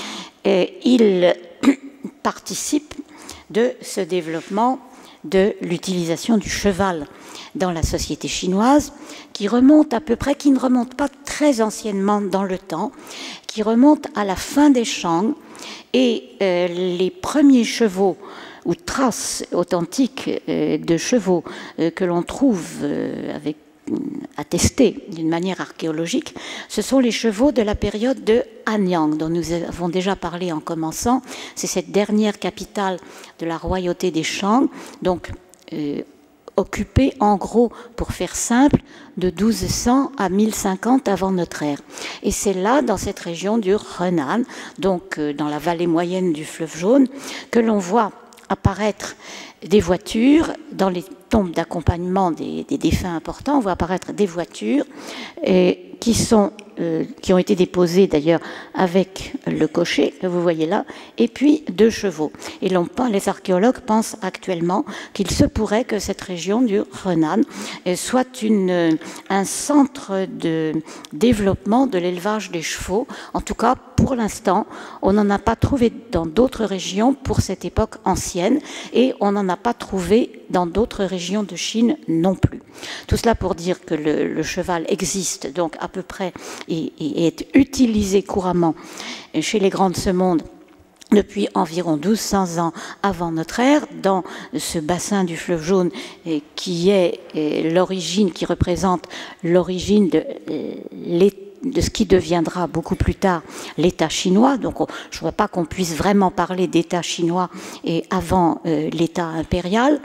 Et ils participent de ce développement de l'utilisation du cheval dans la société chinoise, qui remonte à peu près, qui ne remonte pas très anciennement dans le temps, qui remonte à la fin des Shang, et euh, les premiers chevaux ou traces authentiques euh, de chevaux euh, que l'on trouve euh, avec attestés d'une manière archéologique, ce sont les chevaux de la période de Hanyang, dont nous avons déjà parlé en commençant. C'est cette dernière capitale de la royauté des Shang, donc euh, occupée en gros, pour faire simple, de douze cents à mille cinquante avant notre ère. Et c'est là, dans cette région du Henan, donc euh, dans la vallée moyenne du fleuve Jaune, que l'on voit apparaître des voitures dans les tombes d'accompagnement des, des défunts importants. On voit apparaître des voitures et qui, sont, euh, qui ont été déposées d'ailleurs avec le cocher que vous voyez là, et puis deux chevaux. Et l'on, les archéologues pensent actuellement qu'il se pourrait que cette région du Henan soit une, un centre de développement de l'élevage des chevaux. En tout cas, pour l'instant, on n'en a pas trouvé dans d'autres régions pour cette époque ancienne, et on n'en a pas trouvé dans d'autres régions de Chine non plus. Tout cela pour dire que le, le cheval existe donc à peu près et, et est utilisé couramment chez les grands de ce monde depuis environ douze cents ans avant notre ère, dans ce bassin du fleuve Jaune qui est l'origine, qui représente l'origine de l'état de ce qui deviendra beaucoup plus tard l'État chinois. Donc on, je ne vois pas qu'on puisse vraiment parler d'État chinois et avant euh, l'État impérial.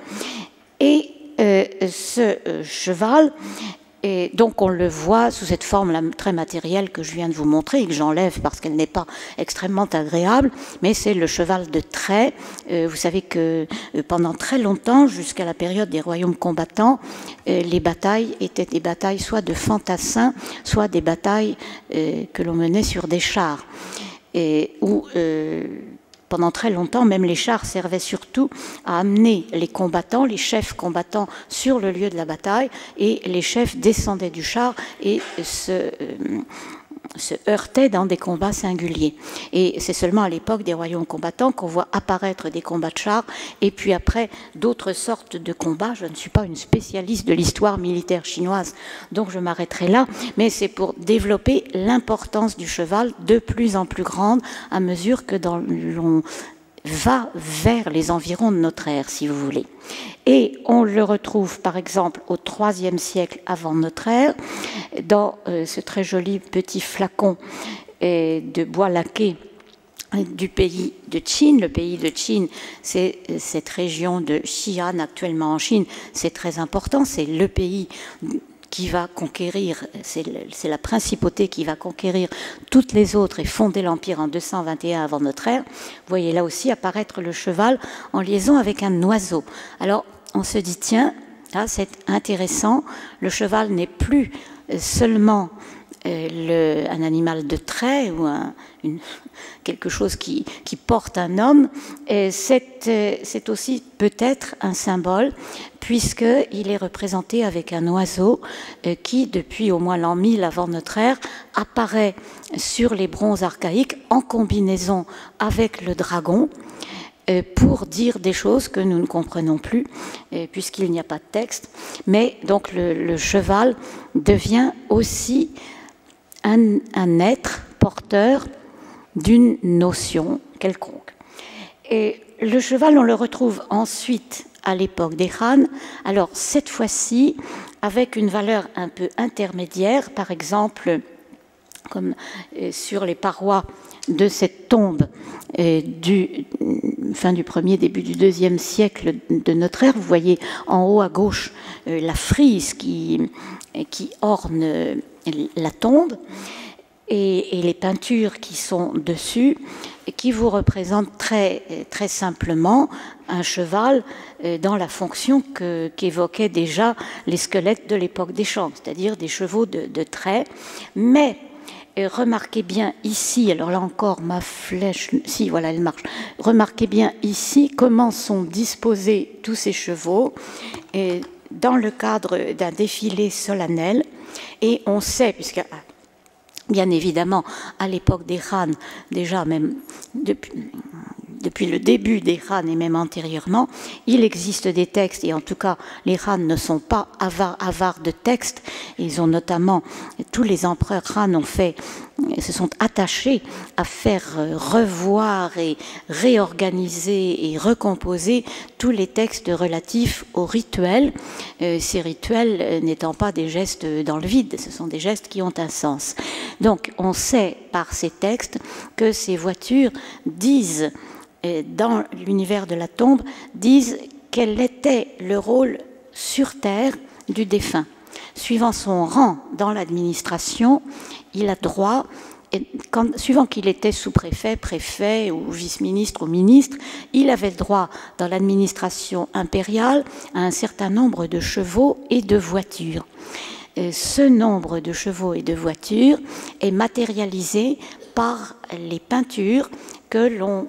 Et euh, ce euh, cheval, et donc on le voit sous cette forme là, très matérielle que je viens de vous montrer et que j'enlève parce qu'elle n'est pas extrêmement agréable, mais c'est le cheval de trait. Euh, vous savez que euh, pendant très longtemps, jusqu'à la période des royaumes combattants, euh, les batailles étaient des batailles soit de fantassins, soit des batailles euh, que l'on menait sur des chars. Et où euh, pendant très longtemps, même les chars servaient surtout à amener les combattants, les chefs combattants sur le lieu de la bataille, et les chefs descendaient du char et se, euh, se heurtaient dans des combats singuliers. Et c'est seulement à l'époque des royaumes combattants qu'on voit apparaître des combats de chars, et puis après d'autres sortes de combats. Je ne suis pas une spécialiste de l'histoire militaire chinoise, donc je m'arrêterai là, mais c'est pour développer l'importance du cheval de plus en plus grande à mesure que dans l'on va vers les environs de notre ère, si vous voulez. Et on le retrouve, par exemple, au troisième siècle avant notre ère, dans euh, ce très joli petit flacon euh, de bois laqué du pays de Chine. Le pays de Chine, c'est cette région de Xi'an actuellement en Chine, c'est très important, c'est le pays qui va conquérir, c'est la principauté qui va conquérir toutes les autres et fonder l'empire en deux cent vingt et un avant notre ère. Vous voyez là aussi apparaître le cheval en liaison avec un oiseau. Alors on se dit, tiens, là c'est intéressant, le cheval n'est plus seulement Le, un animal de trait ou un, une, quelque chose qui, qui porte un homme, c'est aussi peut-être un symbole, puisqu'il est représenté avec un oiseau qui, depuis au moins l'an mille avant notre ère, apparaît sur les bronzes archaïques en combinaison avec le dragon, pour dire des choses que nous ne comprenons plus, puisqu'il n'y a pas de texte. Mais donc le, le cheval devient aussi Un, un être porteur d'une notion quelconque. Et le cheval, on le retrouve ensuite à l'époque des Han, alors cette fois-ci avec une valeur un peu intermédiaire, par exemple comme sur les parois de cette tombe euh, du fin du premier, début du deuxième siècle de notre ère. Vous voyez en haut à gauche euh, la frise qui, qui orne euh, la tombe et, et les peintures qui sont dessus et qui vous représentent très, très simplement un cheval euh, dans la fonction qu'évoquaient déjà les squelettes de l'époque des Shang, c'est-à-dire des chevaux de, de trait. Mais remarquez bien ici, alors là encore ma flèche, si voilà elle marche, remarquez bien ici comment sont disposés tous ces chevaux et dans le cadre d'un défilé solennel. Et on sait, puisque bien évidemment à l'époque des Han, déjà même depuis, depuis le début des Han et même antérieurement, il existe des textes, et en tout cas les Han ne sont pas avares, avares de textes. Ils ont notamment, tous les empereurs Han ont fait, se sont attachés à faire revoir et réorganiser et recomposer tous les textes relatifs aux rituels, euh, ces rituels n'étant pas des gestes dans le vide, ce sont des gestes qui ont un sens. Donc on sait par ces textes que ces voitures disent, dans l'univers de la tombe, disent quel était le rôle sur terre du défunt. Suivant son rang dans l'administration, il a droit, et quand, suivant qu'il était sous-préfet, préfet ou vice-ministre ou ministre, il avait droit dans l'administration impériale à un certain nombre de chevaux et de voitures. Ce nombre de chevaux et de voitures est matérialisé par les peintures que l'on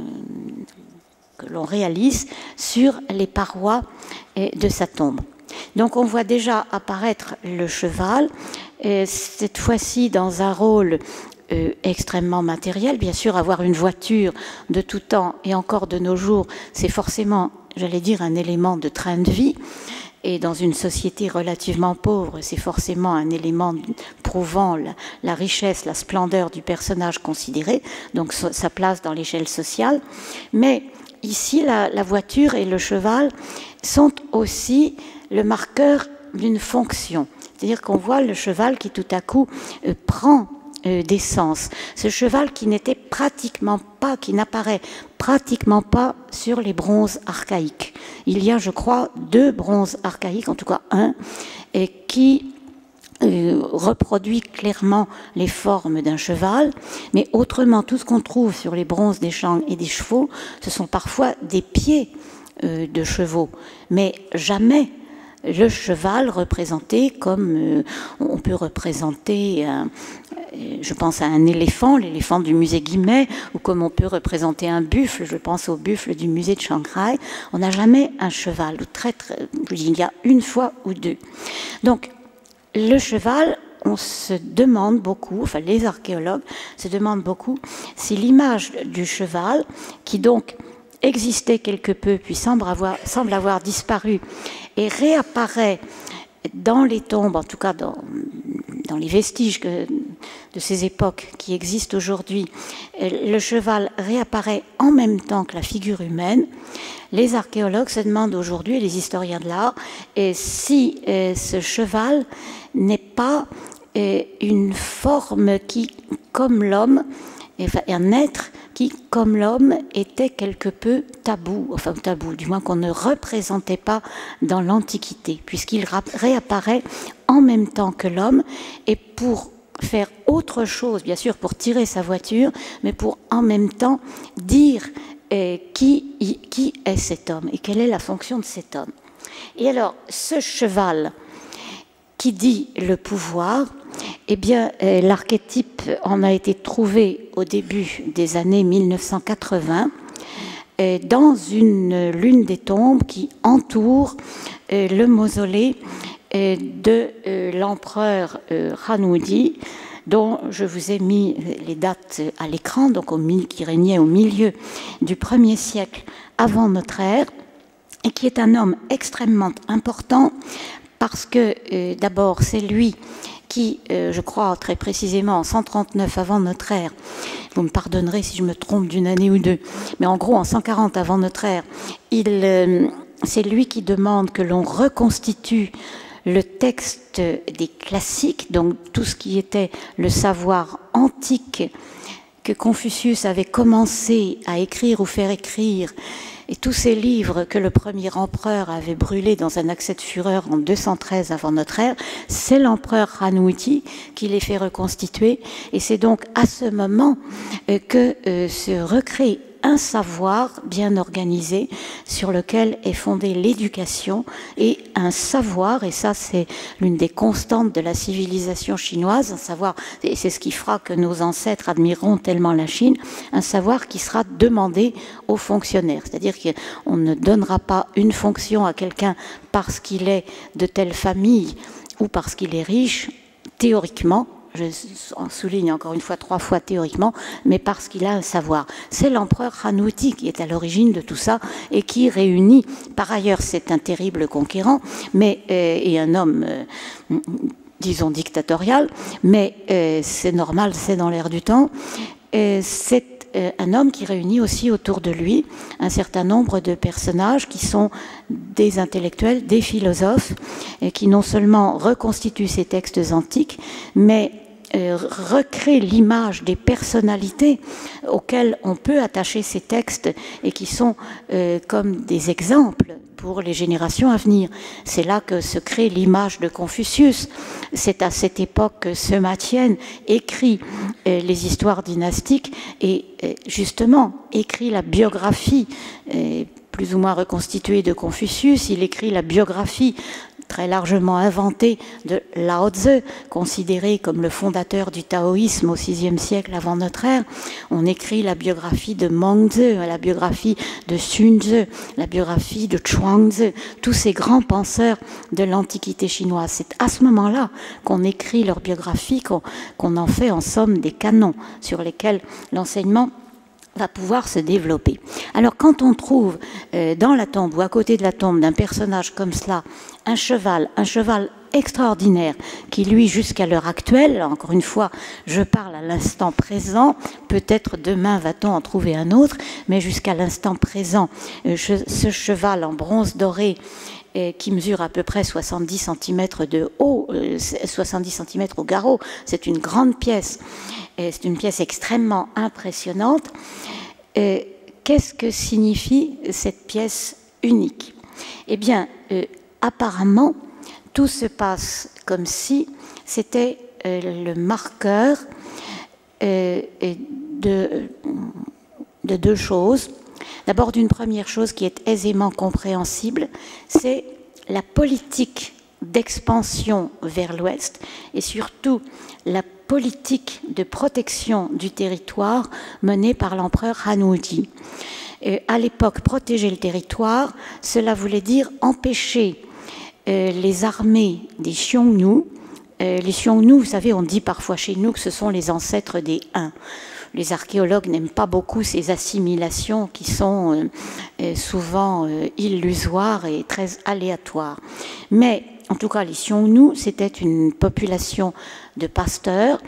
que l'on réalise sur les parois de sa tombe. Donc on voit déjà apparaître le cheval, cette fois-ci dans un rôle euh, extrêmement matériel. Bien sûr, avoir une voiture de tout temps et encore de nos jours, c'est forcément, j'allais dire, un élément de train de vie. Et dans une société relativement pauvre, c'est forcément un élément prouvant la, la richesse, la splendeur du personnage considéré, donc sa place dans l'échelle sociale. Mais ici, la, la voiture et le cheval sont aussi le marqueur d'une fonction. C'est-à-dire qu'on voit le cheval qui tout à coup euh, prend euh, des sens. Ce cheval qui n'était pratiquement pas, qui n'apparaît pratiquement pas sur les bronzes archaïques. Il y a, je crois, deux bronzes archaïques, en tout cas un, et qui euh, reproduit clairement les formes d'un cheval. Mais autrement, tout ce qu'on trouve sur les bronzes des Shang et des chevaux, ce sont parfois des pieds euh, de chevaux, mais jamais le cheval représenté comme euh, on peut représenter, un, je pense à un éléphant, l'éléphant du musée Guimet, ou comme on peut représenter un buffle, je pense au buffle du musée de Shanghai. On n'a jamais un cheval, ou très, très, il y a une fois ou deux. Donc le cheval, on se demande beaucoup, enfin les archéologues se demandent beaucoup si l'image du cheval, qui donc existait quelque peu, puis semble avoir, semble avoir disparu, et réapparaît dans les tombes, en tout cas dans, dans les vestiges que, de ces époques qui existent aujourd'hui, le cheval réapparaît en même temps que la figure humaine. Les archéologues se demandent aujourd'hui, les historiens de l'art, si euh, ce cheval n'est pas euh, une forme qui, comme l'homme, enfin un être qui, comme l'homme, était quelque peu tabou, enfin tabou, du moins qu'on ne représentait pas dans l'Antiquité, puisqu'il réapparaît en même temps que l'homme, et pour faire autre chose, bien sûr, pour tirer sa voiture, mais pour en même temps dire euh, qui, qui est cet homme et quelle est la fonction de cet homme. Et alors, ce cheval qui dit le pouvoir, eh bien, euh, l'archétype en a été trouvé au début des années mille neuf cent quatre-vingts euh, dans une l'une des tombes qui entoure euh, le mausolée euh, de euh, l'empereur euh, Hanwudi, dont je vous ai mis les dates à l'écran, donc au, qui régnait au milieu du premier siècle avant notre ère, et qui est un homme extrêmement important parce que euh, d'abord c'est lui qui, euh, je crois très précisément en cent trente-neuf avant notre ère, vous me pardonnerez si je me trompe d'une année ou deux, mais en gros en cent quarante avant notre ère, il, euh, c'est lui qui demande que l'on reconstitue le texte des classiques, donc tout ce qui était le savoir antique que Confucius avait commencé à écrire ou faire écrire, et tous ces livres que le premier empereur avait brûlés dans un accès de fureur en deux cent treize avant notre ère, c'est l'empereur Hanwudi qui les fait reconstituer, et c'est donc à ce moment que euh, se recrée un savoir bien organisé sur lequel est fondée l'éducation, et un savoir, et ça c'est l'une des constantes de la civilisation chinoise, un savoir, et c'est ce qui fera que nos ancêtres admireront tellement la Chine, un savoir qui sera demandé aux fonctionnaires, c'est-à-dire qu'on ne donnera pas une fonction à quelqu'un parce qu'il est de telle famille ou parce qu'il est riche, théoriquement, je en souligne encore une fois, trois fois théoriquement, mais parce qu'il a un savoir. C'est l'empereur Hanwudi qui est à l'origine de tout ça et qui réunit, par ailleurs c'est un terrible conquérant, mais, euh, et un homme, euh, disons, dictatorial, mais euh, c'est normal, c'est dans l'air du temps, euh, c'est un homme qui réunit aussi autour de lui un certain nombre de personnages qui sont des intellectuels, des philosophes, et qui non seulement reconstituent ces textes antiques, mais euh, recréent l'image des personnalités auxquelles on peut attacher ces textes et qui sont euh, comme des exemples pour les générations à venir. C'est là que se crée l'image de Confucius. C'est à cette époque que Sima Qian écrit euh, les histoires dynastiques et euh, justement écrit la biographie euh, plus ou moins reconstituée de Confucius. Il écrit la biographie très largement inventée de Lao Tzu, considéré comme le fondateur du taoïsme au sixième siècle avant notre ère. On écrit la biographie de Mengzi, la biographie de Sun Tzu, la biographie de Chuang-Tzu, tous ces grands penseurs de l'Antiquité chinoise. C'est à ce moment-là qu'on écrit leur biographie, qu'on qu'on en fait en somme des canons sur lesquels l'enseignement va pouvoir se développer. Alors quand on trouve euh, dans la tombe ou à côté de la tombe d'un personnage comme cela, un cheval, un cheval extraordinaire qui lui jusqu'à l'heure actuelle, encore une fois je parle à l'instant présent, peut-être demain va-t-on en trouver un autre, mais jusqu'à l'instant présent, euh, ce cheval en bronze doré et qui mesure à peu près soixante-dix centimètres de haut, euh, soixante-dix centimètres au garrot, c'est une grande pièce. C'est une pièce extrêmement impressionnante. Euh, Qu'est-ce que signifie cette pièce unique? Eh bien, euh, apparemment, tout se passe comme si c'était euh, le marqueur euh, de, de deux choses. D'abord, d'une première chose qui est aisément compréhensible, c'est la politique d'expansion vers l'ouest et surtout la politique de protection du territoire menée par l'empereur Hanwudi. Euh, à l'époque, protéger le territoire, cela voulait dire empêcher euh, les armées des Xiongnu. Euh, les Xiongnu, vous savez, on dit parfois chez nous que ce sont les ancêtres des Huns. Les archéologues n'aiment pas beaucoup ces assimilations qui sont euh, souvent euh, illusoires et très aléatoires. Mais en tout cas, les Xiongnu, c'était une population de pasteurs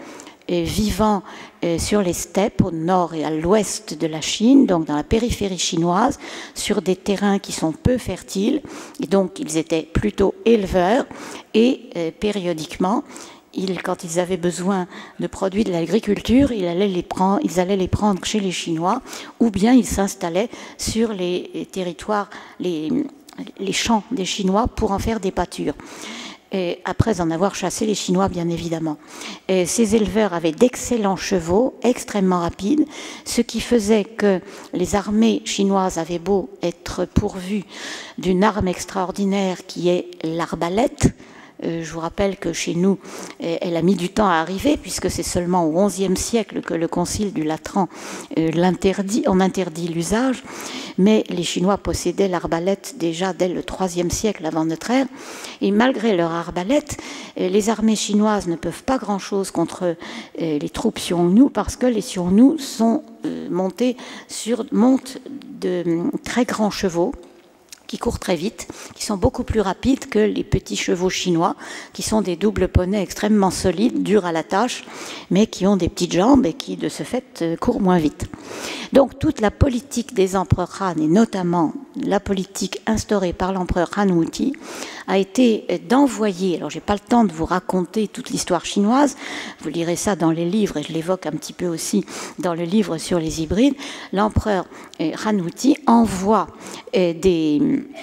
euh, vivant euh, sur les steppes au nord et à l'ouest de la Chine, donc dans la périphérie chinoise, sur des terrains qui sont peu fertiles, et donc ils étaient plutôt éleveurs, et euh, périodiquement, ils, quand ils avaient besoin de produits de l'agriculture, ils allaient les prendre, ils allaient les prendre chez les Chinois, ou bien ils s'installaient sur les, les territoires, les, les champs des Chinois pour en faire des pâtures. Et après en avoir chassé les Chinois, bien évidemment. Et ces éleveurs avaient d'excellents chevaux, extrêmement rapides, ce qui faisait que les armées chinoises avaient beau être pourvues d'une arme extraordinaire qui est l'arbalète. Euh, je vous rappelle que chez nous, elle a mis du temps à arriver, puisque c'est seulement au onzième siècle que le concile du Latran euh, l'interdit, en interdit l'usage. Mais les Chinois possédaient l'arbalète déjà dès le troisième siècle avant notre ère. Et malgré leur arbalète, euh, les armées chinoises ne peuvent pas grand-chose contre euh, les troupes Xiongnu, parce que les Xiongnu sont euh, montés sur, montent de euh, très grands chevaux, qui courent très vite, qui sont beaucoup plus rapides que les petits chevaux chinois, qui sont des doubles poneys extrêmement solides, durs à la tâche, mais qui ont des petites jambes et qui, de ce fait, courent moins vite. Donc, toute la politique des empereurs Han, et notamment la politique instaurée par l'empereur Han Wuti, a été d'envoyer, alors j'ai pas le temps de vous raconter toute l'histoire chinoise, vous lirez ça dans les livres, et je l'évoque un petit peu aussi dans le livre sur les hybrides, l'empereur Han Wuti envoie des...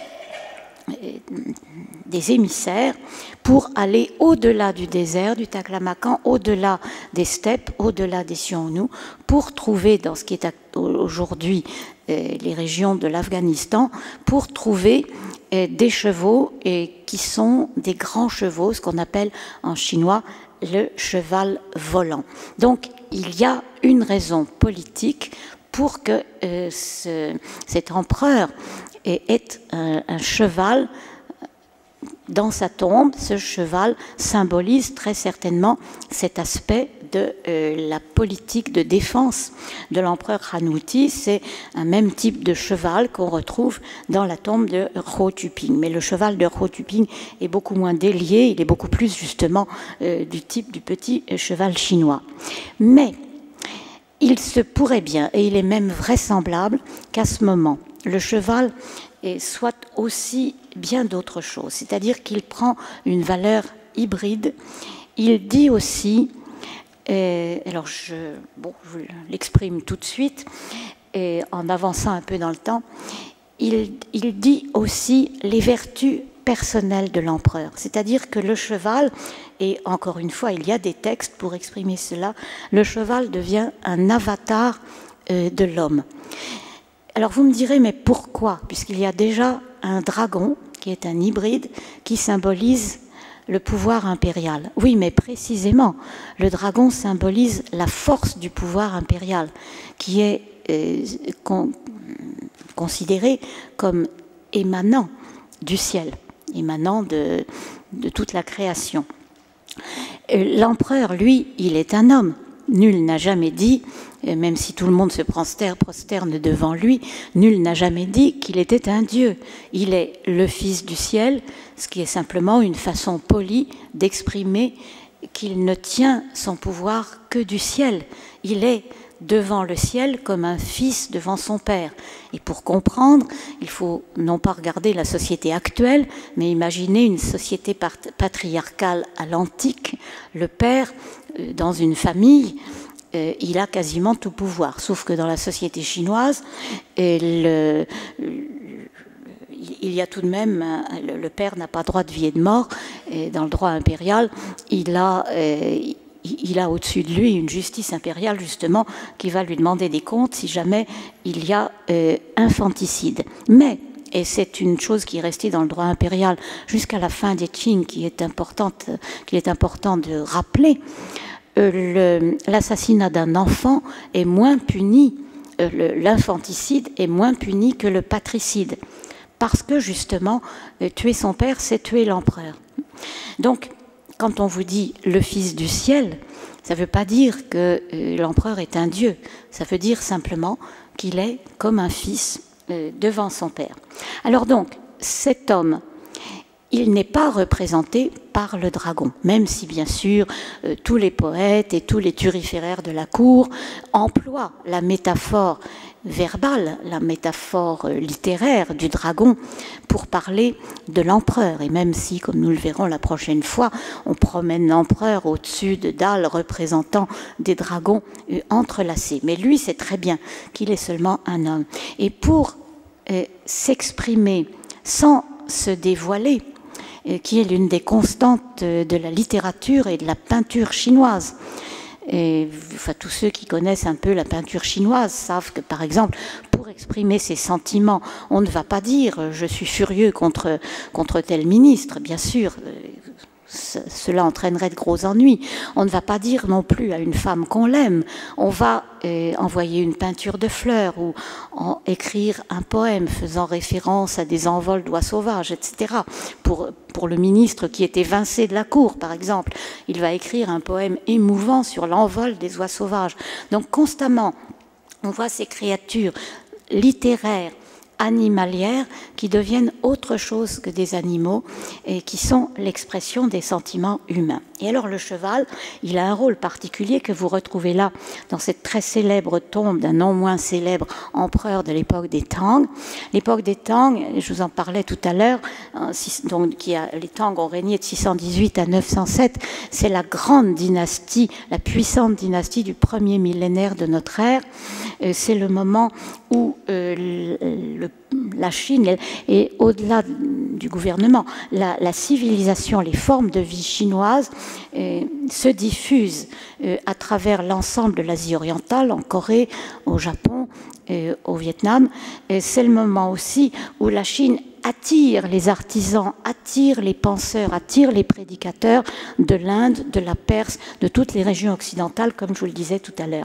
des émissaires pour aller au-delà du désert, du Taklamakan, au-delà des steppes, au-delà des Xiongnu, pour trouver dans ce qui est aujourd'hui euh, les régions de l'Afghanistan, pour trouver euh, des chevaux et qui sont des grands chevaux, ce qu'on appelle en chinois le cheval volant. Donc il y a une raison politique pour que euh, ce, cet empereur ait un, un cheval dans sa tombe. Ce cheval symbolise très certainement cet aspect de euh, la politique de défense de l'empereur Han Wuti. C'est un même type de cheval qu'on retrouve dans la tombe de Hou Tuping. Mais le cheval de Hou Tuping est beaucoup moins délié, il est beaucoup plus justement euh, du type du petit cheval chinois. Mais il se pourrait bien, et il est même vraisemblable, qu'à ce moment, le cheval soit aussi bien d'autres choses. C'est-à-dire qu'il prend une valeur hybride. Il dit aussi, euh, alors je, bon, je l'exprime tout de suite, et en avançant un peu dans le temps, il, il dit aussi les vertus personnelles de l'empereur. C'est-à-dire que le cheval, et encore une fois, il y a des textes pour exprimer cela, le cheval devient un avatar euh, de l'homme. Alors vous me direz, mais pourquoi? Puisqu'il y a déjà un dragon, qui est un hybride, qui symbolise le pouvoir impérial. Oui, mais précisément, le dragon symbolise la force du pouvoir impérial, qui est euh, con, considéré comme émanant du ciel, émanant de, de toute la création. L'empereur, lui, il est un homme. Nul n'a jamais dit, même si tout le monde se prosterne devant lui, nul n'a jamais dit qu'il était un dieu. Il est le fils du ciel, ce qui est simplement une façon polie d'exprimer qu'il ne tient son pouvoir que du ciel. Il est devant le ciel comme un fils devant son père. Et pour comprendre, il faut non pas regarder la société actuelle, mais imaginer une société patriarcale à l'antique. Le père, dans une famille, euh, il a quasiment tout pouvoir, sauf que dans la société chinoise, le, il y a tout de même, le, le père n'a pas droit de vie et de mort, et dans le droit impérial, il a... Euh, il a au-dessus de lui une justice impériale, justement, qui va lui demander des comptes si jamais il y a euh, infanticide. Mais, et c'est une chose qui est restée dans le droit impérial jusqu'à la fin des Qing, qui est importante, qu'il est important de rappeler, euh, l'assassinat d'un enfant est moins puni, euh, l'infanticide est moins puni que le patricide. Parce que, justement, euh, tuer son père, c'est tuer l'empereur. Donc, quand on vous dit le fils du ciel, ça ne veut pas dire que euh, l'empereur est un dieu. Ça veut dire simplement qu'il est comme un fils euh, devant son père. Alors donc, cet homme, il n'est pas représenté par le dragon, même si bien sûr euh, tous les poètes et tous les turiféraires de la cour emploient la métaphore verbale, la métaphore euh, littéraire du dragon pour parler de l'empereur. Et même si, comme nous le verrons la prochaine fois, on promène l'empereur au-dessus de dalles représentant des dragons euh, entrelacés. Mais lui sait très bien qu'il est seulement un homme. Et pour euh, s'exprimer sans se dévoiler, qui est l'une des constantes de la littérature et de la peinture chinoise. Et, enfin, tous ceux qui connaissent un peu la peinture chinoise savent que, par exemple, pour exprimer ses sentiments, on ne va pas dire « je suis furieux contre, contre tel ministre », bien sûr. Cela entraînerait de gros ennuis. On ne va pas dire non plus à une femme qu'on l'aime. On va euh, envoyer une peinture de fleurs ou en écrire un poème faisant référence à des envols d'oies sauvages, et cetera. Pour, pour le ministre qui est évincé de la cour, par exemple, il va écrire un poème émouvant sur l'envol des oies sauvages. Donc constamment, on voit ces créatures littéraires, animalières qui deviennent autre chose que des animaux et qui sont l'expression des sentiments humains. Et alors le cheval, il a un rôle particulier que vous retrouvez là dans cette très célèbre tombe d'un non moins célèbre empereur de l'époque des Tang. L'époque des Tang, je vous en parlais tout à l'heure, donc qui a, les Tang ont régné de six cent dix-huit à neuf cent sept, c'est la grande dynastie, la puissante dynastie du premier millénaire de notre ère. C'est le moment où euh, le la Chine et au-delà du gouvernement, la, la civilisation, les formes de vie chinoises euh, se diffusent euh, à travers l'ensemble de l'Asie orientale, en Corée, au Japon, euh, au Vietnam. C'est le moment aussi où la Chine attire les artisans, attire les penseurs, attire les prédicateurs de l'Inde, de la Perse, de toutes les régions occidentales, comme je vous le disais tout à l'heure.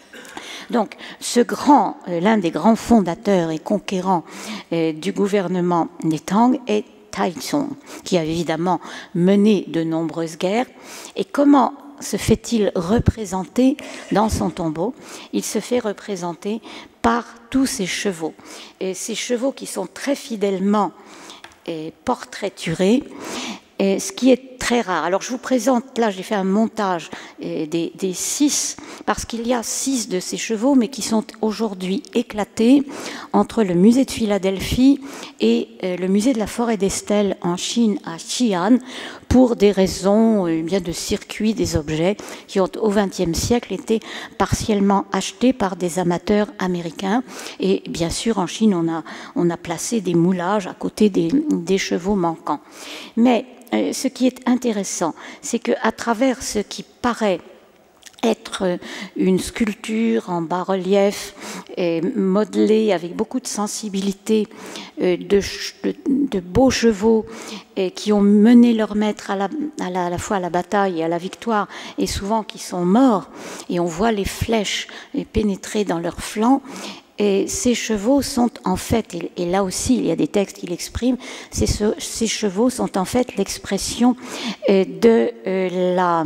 Donc, ce grand, euh, l'un des grands fondateurs et conquérants euh, du gouvernement des Tang est Taizong, qui a évidemment mené de nombreuses guerres. Et comment se fait-il représenter dans son tombeau? Il se fait représenter par tous ses chevaux. Et ces chevaux qui sont très fidèlement euh, portraiturés, et ce qui est très rare. Alors je vous présente, là j'ai fait un montage des, des six, parce qu'il y a six de ces chevaux, mais qui sont aujourd'hui éclatés entre le musée de Philadelphie et euh, le musée de la forêt des stèles en Chine, à Xi'an, pour des raisons euh, bien de circuit des objets qui ont au vingtième siècle été partiellement achetés par des amateurs américains. Et bien sûr en Chine on a, on a placé des moulages à côté des, des chevaux manquants. Mais ce qui est intéressant, c'est qu'à travers ce qui paraît être une sculpture en bas-relief modelée avec beaucoup de sensibilité de, de, de beaux chevaux qui ont mené leur maître à la, à, la, à la fois à la bataille et à la victoire, et souvent qui sont morts, et on voit les flèches pénétrer dans leurs flancs. Et ces chevaux sont en fait, et là aussi il y a des textes qui l'expriment, ces, ces chevaux sont en fait l'expression de la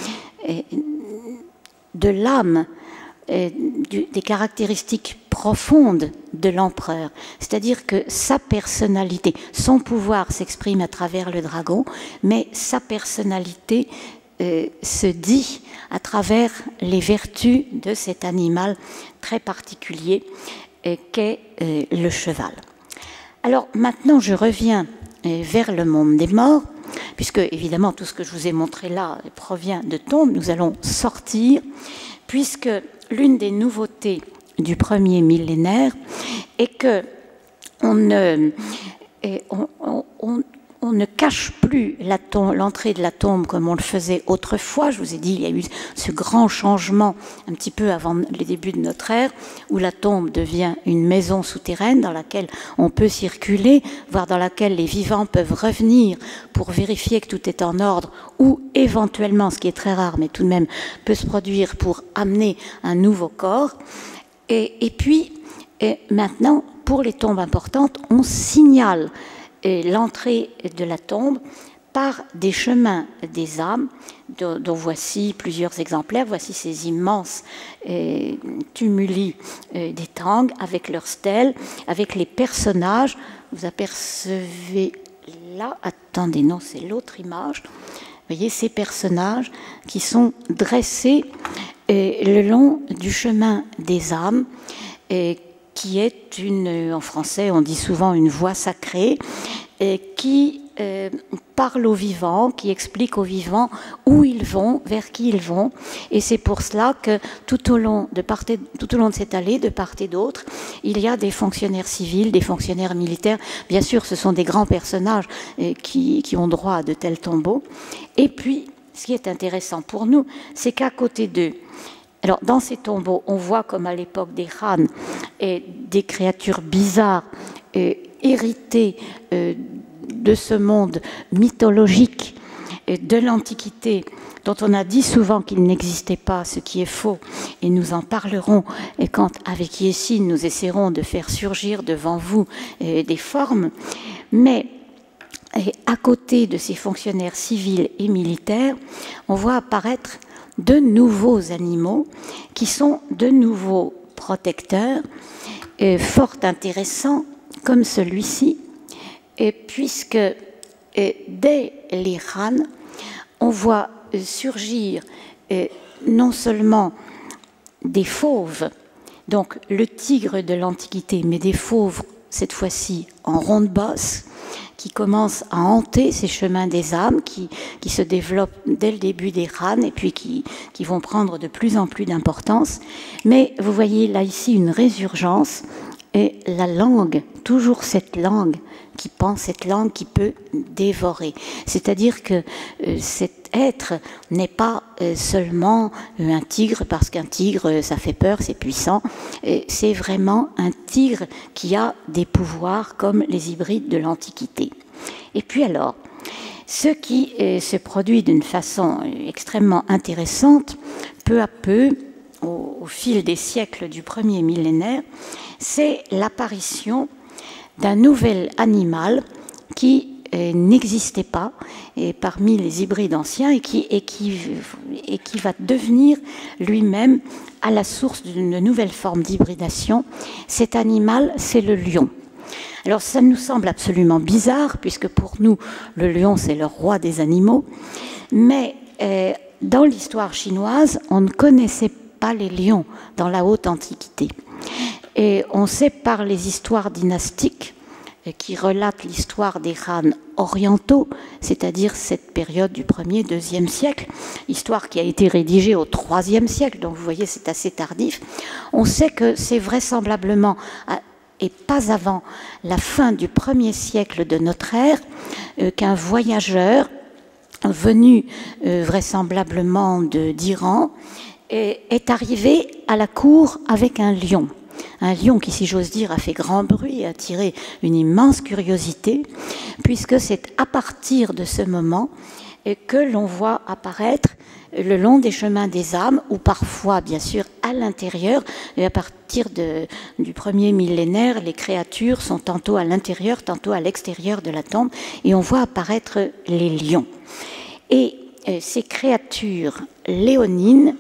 de l'âme, des caractéristiques profondes de l'empereur. C'est-à-dire que sa personnalité, son pouvoir s'exprime à travers le dragon, mais sa personnalité euh, se dit à travers les vertus de cet animal très particulier euh, qu'est euh, le cheval. Alors maintenant je reviens euh, vers le monde des morts, puisque évidemment tout ce que je vous ai montré là provient de tombes. Nous allons sortir, puisque l'une des nouveautés du premier millénaire est que on ne, on, on, on, on ne cache plus l'entrée de la tombe comme on le faisait autrefois. Je vous ai dit, il y a eu ce grand changement un petit peu avant les débuts de notre ère, où la tombe devient une maison souterraine dans laquelle on peut circuler, voire dans laquelle les vivants peuvent revenir pour vérifier que tout est en ordre, ou éventuellement, ce qui est très rare, mais tout de même peut se produire pour amener un nouveau corps. Et, et puis, et maintenant, pour les tombes importantes, on signale l'entrée de la tombe par des chemins des âmes, dont, dont voici plusieurs exemplaires. Voici ces immenses euh, tumuli euh, des Tang avec leurs stèles, avec les personnages. Vous apercevez là, attendez, non, c'est l'autre image. Vous voyez ces personnages qui sont dressés euh, le long du chemin des âmes, euh, qui est une, en français on dit souvent une voie sacrée, euh, qui euh, parle aux vivants, qui explique aux vivants où ils vont, vers qui ils vont. Et c'est pour cela que tout au long de, part et, tout au long de cette allée, de part et d'autre, il y a des fonctionnaires civils, des fonctionnaires militaires. Bien sûr, ce sont des grands personnages euh, qui, qui ont droit à de tels tombeaux. Et puis, ce qui est intéressant pour nous, c'est qu'à côté d'eux, alors dans ces tombeaux, on voit comme à l'époque des Khan, et des créatures bizarres, et héritées euh, de ce monde mythologique et de l'Antiquité, dont on a dit souvent qu'il n'existait pas, ce qui est faux, et nous en parlerons, et quand avec Yessine nous essaierons de faire surgir devant vous euh, des formes, mais et à côté de ces fonctionnaires civils et militaires, on voit apparaître de nouveaux animaux qui sont de nouveaux protecteurs, et fort intéressants comme celui-ci, et puisque et dès les Khan, on voit surgir et non seulement des fauves, donc le tigre de l'Antiquité, mais des fauves cette fois-ci en ronde bosse, qui commencent à hanter ces chemins des âmes, qui, qui se développent dès le début des Khan et puis qui, qui vont prendre de plus en plus d'importance. Mais vous voyez là ici une résurgence et la langue, toujours cette langue qui pense, cette langue qui peut dévorer. C'est-à-dire que euh, cet être n'est pas euh, seulement euh, un tigre, parce qu'un tigre, euh, ça fait peur, c'est puissant. C'est vraiment un tigre qui a des pouvoirs comme les hybrides de l'Antiquité. Et puis alors, ce qui euh, se produit d'une façon euh, extrêmement intéressante, peu à peu, au, au fil des siècles du premier millénaire, c'est l'apparition d'un nouvel animal qui euh, n'existait pas et parmi les hybrides anciens et qui, et qui, et qui va devenir lui-même à la source d'une nouvelle forme d'hybridation. Cet animal, c'est le lion. Alors ça nous semble absolument bizarre, puisque pour nous, le lion, c'est le roi des animaux, mais euh, dans l'histoire chinoise, on ne connaissait pas les lions dans la haute antiquité. Et on sait par les histoires dynastiques qui relatent l'histoire des Khan orientaux, c'est-à-dire cette période du premier, deuxième siècle, histoire qui a été rédigée au troisième siècle, donc vous voyez c'est assez tardif. On sait que c'est vraisemblablement, et pas avant la fin du premier siècle de notre ère, euh, qu'un voyageur venu euh, vraisemblablement d'Iran est arrivé à la cour avec un lion. Un lion qui, si j'ose dire, a fait grand bruit et a attiré une immense curiosité, puisque c'est à partir de ce moment que l'on voit apparaître le long des chemins des âmes, ou parfois, bien sûr, à l'intérieur. Et à partir de, du premier millénaire, les créatures sont tantôt à l'intérieur, tantôt à l'extérieur de la tombe, et on voit apparaître les lions. Et euh, ces créatures léonines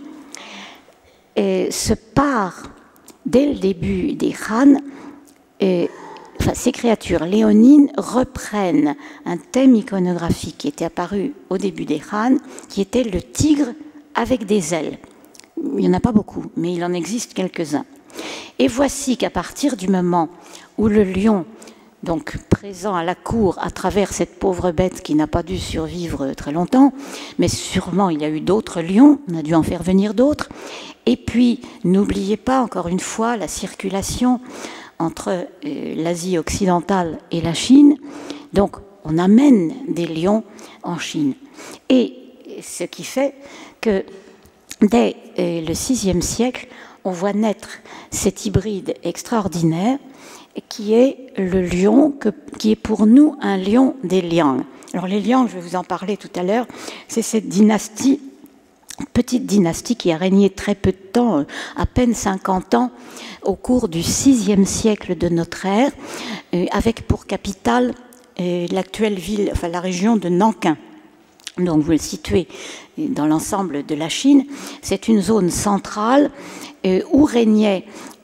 euh, se parent dès le début des Khan. Euh, Enfin, ces créatures léonines reprennent un thème iconographique qui était apparu au début des Khan, qui était le tigre avec des ailes. Il n'y en a pas beaucoup, mais il en existe quelques-uns. Et voici qu'à partir du moment où le lion, donc présent à la cour à travers cette pauvre bête qui n'a pas dû survivre très longtemps, mais sûrement il y a eu d'autres lions, on a dû en faire venir d'autres. Et puis, n'oubliez pas encore une fois la circulation entre euh, l'Asie occidentale et la Chine. Donc, on amène des lions en Chine. Et ce qui fait que dès euh, le sixième siècle, on voit naître cet hybride extraordinaire qui est le lion, que, qui est pour nous un lion des Liang. Alors les Liang, je vais vous en parler tout à l'heure, c'est cette dynastie, petite dynastie qui a régné très peu de temps, à peine cinquante ans, au cours du sixième siècle de notre ère, euh, avec pour capitale euh, l'actuelle ville, enfin la région de Nankin. Donc vous le situez dans l'ensemble de la Chine. C'est une zone centrale euh, où régnait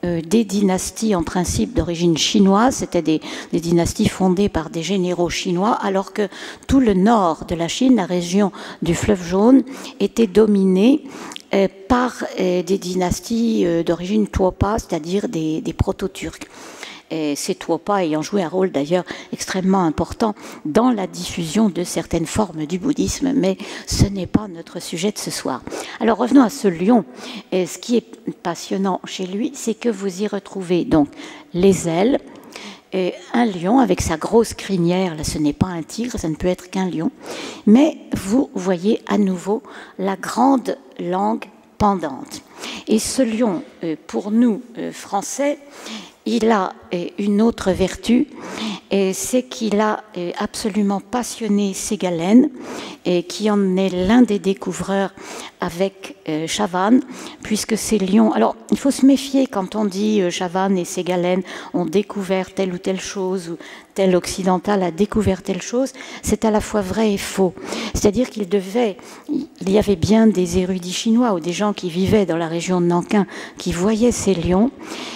euh, des dynasties en principe d'origine chinoise, c'était des, des dynasties fondées par des généraux chinois, alors que tout le nord de la Chine, la région du fleuve Jaune, était dominée euh, par euh, des dynasties euh, d'origine Tuopa, c'est-à-dire des, des proto-turcs. Et ces Tuopa ayant joué un rôle d'ailleurs extrêmement important dans la diffusion de certaines formes du bouddhisme, mais ce n'est pas notre sujet de ce soir. Alors revenons à ce lion. Et ce qui est passionnant chez lui, c'est que vous y retrouvez donc les ailes, et un lion avec sa grosse crinière, là ce n'est pas un tigre, ça ne peut être qu'un lion, mais vous voyez à nouveau la grande langue pendante. Et ce lion, pour nous Français, il a une autre vertu, c'est qu'il a absolument passionné Ségalène, qui en est l'un des découvreurs avec Chavannes, puisque ces lions... Alors, il faut se méfier quand on dit Chavannes et Ségalène ont découvert telle ou telle chose, ou tel occidental a découvert telle chose, c'est à la fois vrai et faux. C'est-à-dire qu'il devait... Il y avait bien des érudits chinois ou des gens qui vivaient dans la région de Nankin qui voyaient ces lions,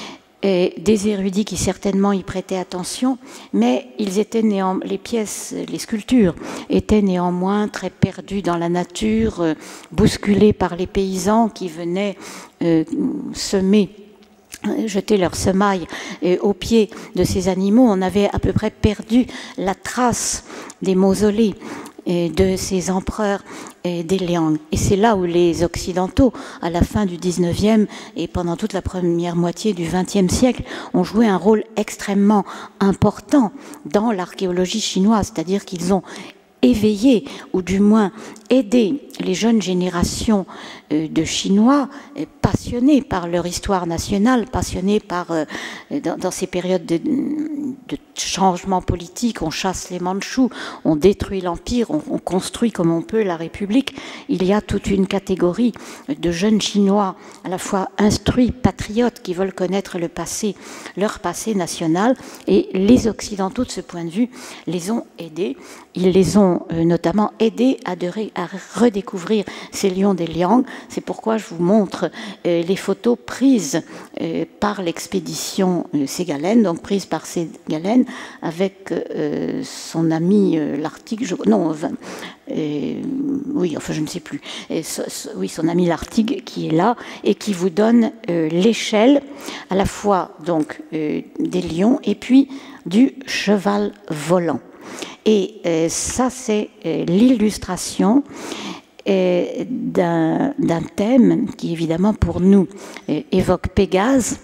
et des érudits qui certainement y prêtaient attention, mais ils étaient néanmoins, les pièces, les sculptures étaient néanmoins très perdues dans la nature, euh, bousculées par les paysans qui venaient euh, semer, jeter leurs semailles euh, au pied de ces animaux. On avait à peu près perdu la trace des mausolées de ces empereurs et des Liang. Et c'est là où les Occidentaux, à la fin du dix-neuvième et pendant toute la première moitié du vingtième siècle, ont joué un rôle extrêmement important dans l'archéologie chinoise, c'est-à-dire qu'ils ont éveillé, ou du moins aidé les jeunes générations de Chinois passionnés par leur histoire nationale, passionnés par, dans, dans ces périodes de, de changement politique, on chasse les Mandchous, on détruit l'Empire, on, on construit comme on peut la République. Il y a toute une catégorie de jeunes Chinois à la fois instruits, patriotes, qui veulent connaître le passé, leur passé national, et les Occidentaux, de ce point de vue, les ont aidés. Ils les ont euh, notamment aidés à, de, à redécouvrir ces lions des Liang. C'est pourquoi je vous montre euh, les photos prises euh, par l'expédition euh, Ségalène, donc prises par Ségalène avec euh, son ami euh, l'Arctique, je, non, euh, oui, enfin je ne sais plus, et so, so, oui, son ami l'Arctique qui est là et qui vous donne euh, l'échelle à la fois donc euh, des lions et puis du cheval volant. Et euh, ça, c'est euh, l'illustration euh, d'un thème qui, évidemment, pour nous, euh, évoque Pégase,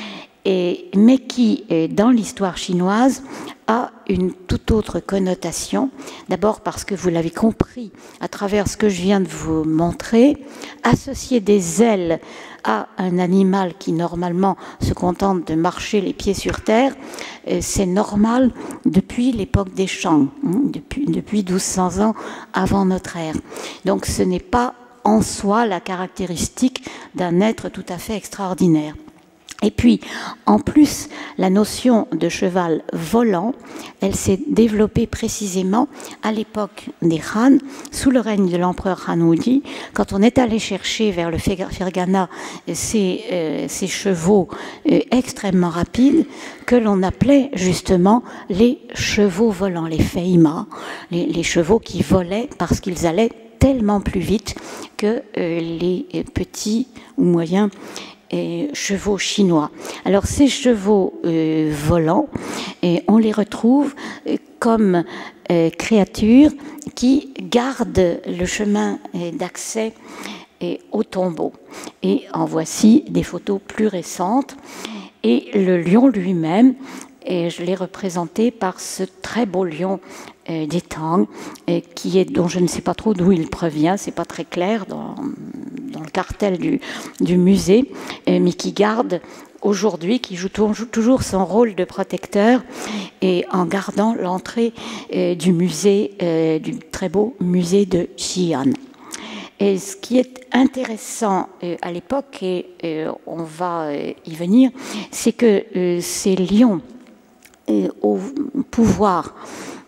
et, mais qui, euh, dans l'histoire chinoise, a une toute autre connotation. D'abord parce que vous l'avez compris à travers ce que je viens de vous montrer, associer des ailes à un animal qui normalement se contente de marcher les pieds sur terre, c'est normal depuis l'époque des Shang, depuis, depuis douze cents ans avant notre ère. Donc ce n'est pas en soi la caractéristique d'un être tout à fait extraordinaire. Et puis, en plus, la notion de cheval volant, elle s'est développée précisément à l'époque des Han, sous le règne de l'empereur Han Wudi, quand on est allé chercher vers le Fergana ces, euh, ces chevaux euh, extrêmement rapides, que l'on appelait justement les chevaux volants, les Feima, les, les chevaux qui volaient parce qu'ils allaient tellement plus vite que euh, les petits ou moyens Et chevaux chinois. Alors ces chevaux euh, volants, et on les retrouve euh, comme euh, créatures qui gardent le chemin euh, d'accès euh, au tombeau. Et en voici des photos plus récentes. Et le lion lui-même, et je l'ai représenté par ce très beau lion euh, des Tang, euh, qui est, dont je ne sais pas trop d'où il provient, c'est pas très clair dans, dans le cartel du, du musée, euh, mais qui garde aujourd'hui, qui joue, joue toujours son rôle de protecteur, et en gardant l'entrée euh, du musée, euh, du très beau musée de Xi'an. Et ce qui est intéressant euh, à l'époque, et euh, on va euh, y venir, c'est que euh, ces lions euh, au pouvoir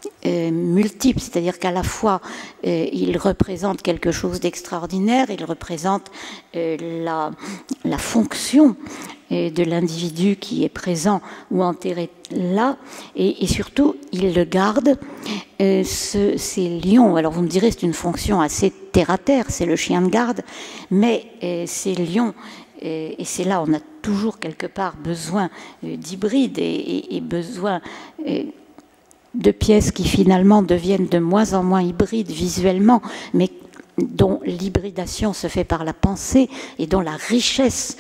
euh, multiple, c'est-à-dire qu'à la fois euh, il représente quelque chose d'extraordinaire, il représente euh, la, la fonction euh, de l'individu qui est présent ou enterré là, et, et surtout il le garde. Euh, ce, ces lions, alors vous me direz c'est une fonction assez terre-à-terre, c'est le chien de garde, mais euh, ces lions, euh, et c'est là on a toujours quelque part besoin euh, d'hybrides et, et, et besoin euh, de pièces qui finalement deviennent de moins en moins hybrides visuellement, mais dont l'hybridation se fait par la pensée et dont la richesse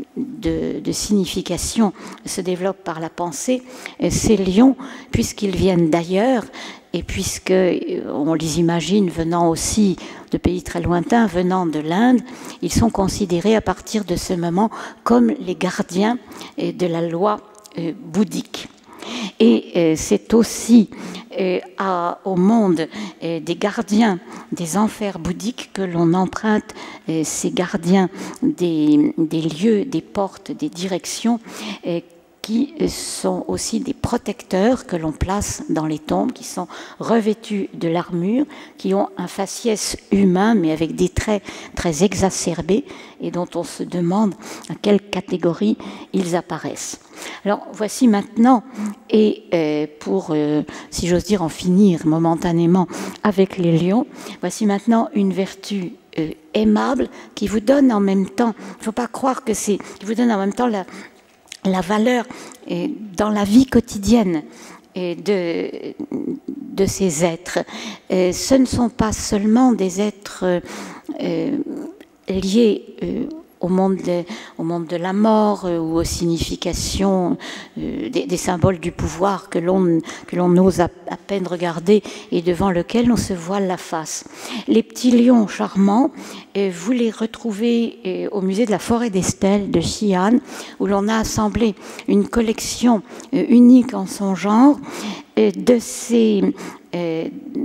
de, de signification se développe par la pensée. Ces lions, puisqu'ils viennent d'ailleurs, et puisqu'on les imagine venant aussi de pays très lointains, venant de l'Inde, ils sont considérés à partir de ce moment comme les gardiens de la loi bouddhique. Et euh, c'est aussi euh, à, au monde euh, des gardiens des enfers bouddhiques que l'on emprunte euh, ces gardiens des, des lieux, des portes, des directions, euh, qui sont aussi des protecteurs que l'on place dans les tombes, qui sont revêtus de l'armure, qui ont un faciès humain, mais avec des traits très exacerbés, et dont on se demande à quelle catégorie ils apparaissent. Alors voici maintenant, et euh, pour, euh, si j'ose dire, en finir momentanément avec les lions, voici maintenant une vertu euh, aimable qui vous donne en même temps, il ne faut pas croire que c'est, qui vous donne en même temps la la valeur euh, dans la vie quotidienne euh, de, de ces êtres. Euh, ce ne sont pas seulement des êtres euh, liés euh, au monde, de, au monde de la mort euh, ou aux significations euh, des, des symboles du pouvoir que l'on que l'on ose à, à peine regarder et devant lequel on se voile la face. Les petits lions charmants, euh, vous les retrouvez euh, au musée de la Forêt des Stèles de Xi'an, où l'on a assemblé une collection euh, unique en son genre euh, de ces euh,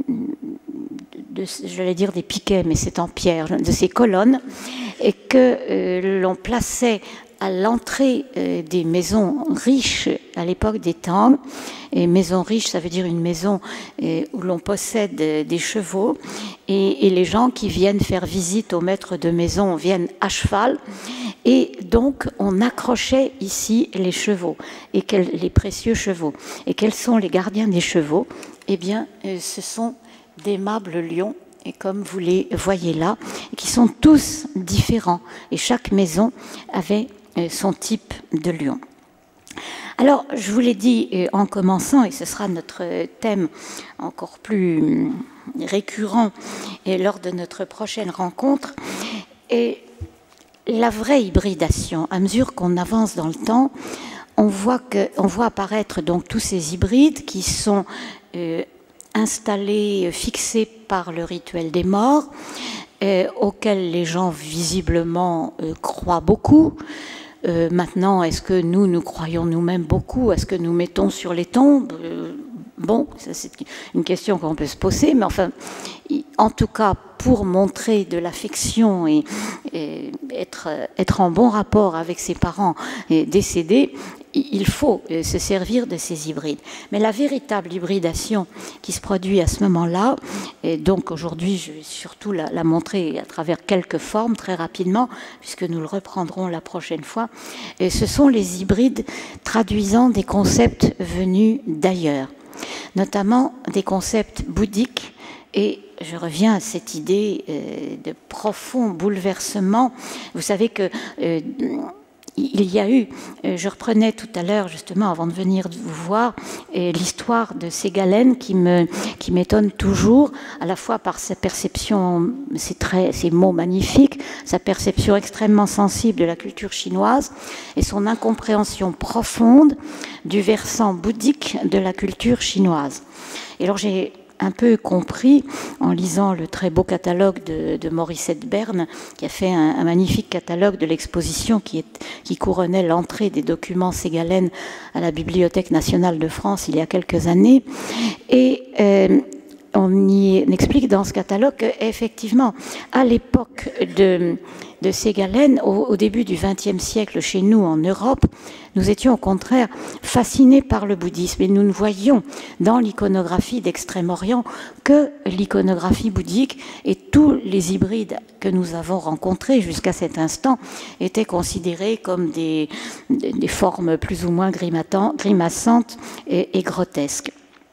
de, j'allais dire des piquets, mais c'est en pierre, de ces colonnes, et que euh, l'on plaçait à l'entrée euh, des maisons riches à l'époque des Tang. Et maison riche, ça veut dire une maison euh, où l'on possède euh, des chevaux, et, et les gens qui viennent faire visite au maître de maison viennent à cheval, et donc on accrochait ici les chevaux, et quels, les précieux chevaux. Et quels sont les gardiens des chevaux? Eh bien, euh, ce sont d'aimables lions, et comme vous les voyez là, qui sont tous différents, et chaque maison avait son type de lion. Alors, je vous l'ai dit en commençant, et ce sera notre thème encore plus récurrent et lors de notre prochaine rencontre, et la vraie hybridation. À mesure qu'on avance dans le temps, on voit, que, on voit apparaître donc tous ces hybrides qui sont euh, installés, fixés par le rituel des morts, euh, auquel les gens visiblement euh, croient beaucoup. Euh, maintenant, est-ce que nous, nous croyons nous-mêmes beaucoup? Est-ce que nous mettons sur les tombes? euh, Bon, ça c'est une question qu'on peut se poser, mais enfin, en tout cas, pour montrer de l'affection et, et être, être en bon rapport avec ses parents décédés, il faut se servir de ces hybrides. Mais la véritable hybridation qui se produit à ce moment-là, et donc aujourd'hui je vais surtout la, la montrer à travers quelques formes très rapidement, puisque nous le reprendrons la prochaine fois, et ce sont les hybrides traduisant des concepts venus d'ailleurs, notamment des concepts bouddhiques. Et je reviens à cette idée euh, de profond bouleversement. Vous savez que euh, il y a eu, euh, je reprenais tout à l'heure justement avant de venir vous voir, euh, l'histoire de Ségalen qui me qui m'étonne toujours, à la fois par sa perception, ces traits, ces mots magnifiques, sa perception extrêmement sensible de la culture chinoise et son incompréhension profonde du versant bouddhique de la culture chinoise. Et alors j'ai un peu compris en lisant le très beau catalogue de, de Morissette Berne, qui a fait un, un magnifique catalogue de l'exposition qui, est, qui couronnait l'entrée des documents Ségalen à la Bibliothèque nationale de France il y a quelques années. Et euh, on y explique dans ce catalogue qu'effectivement, à l'époque de, de Ségalen, au, au début du vingtième siècle, chez nous en Europe, nous étions au contraire fascinés par le bouddhisme et nous ne voyions dans l'iconographie d'Extrême-Orient que l'iconographie bouddhique, et tous les hybrides que nous avons rencontrés jusqu'à cet instant étaient considérés comme des, des formes plus ou moins grimaçantes et, et grotesques.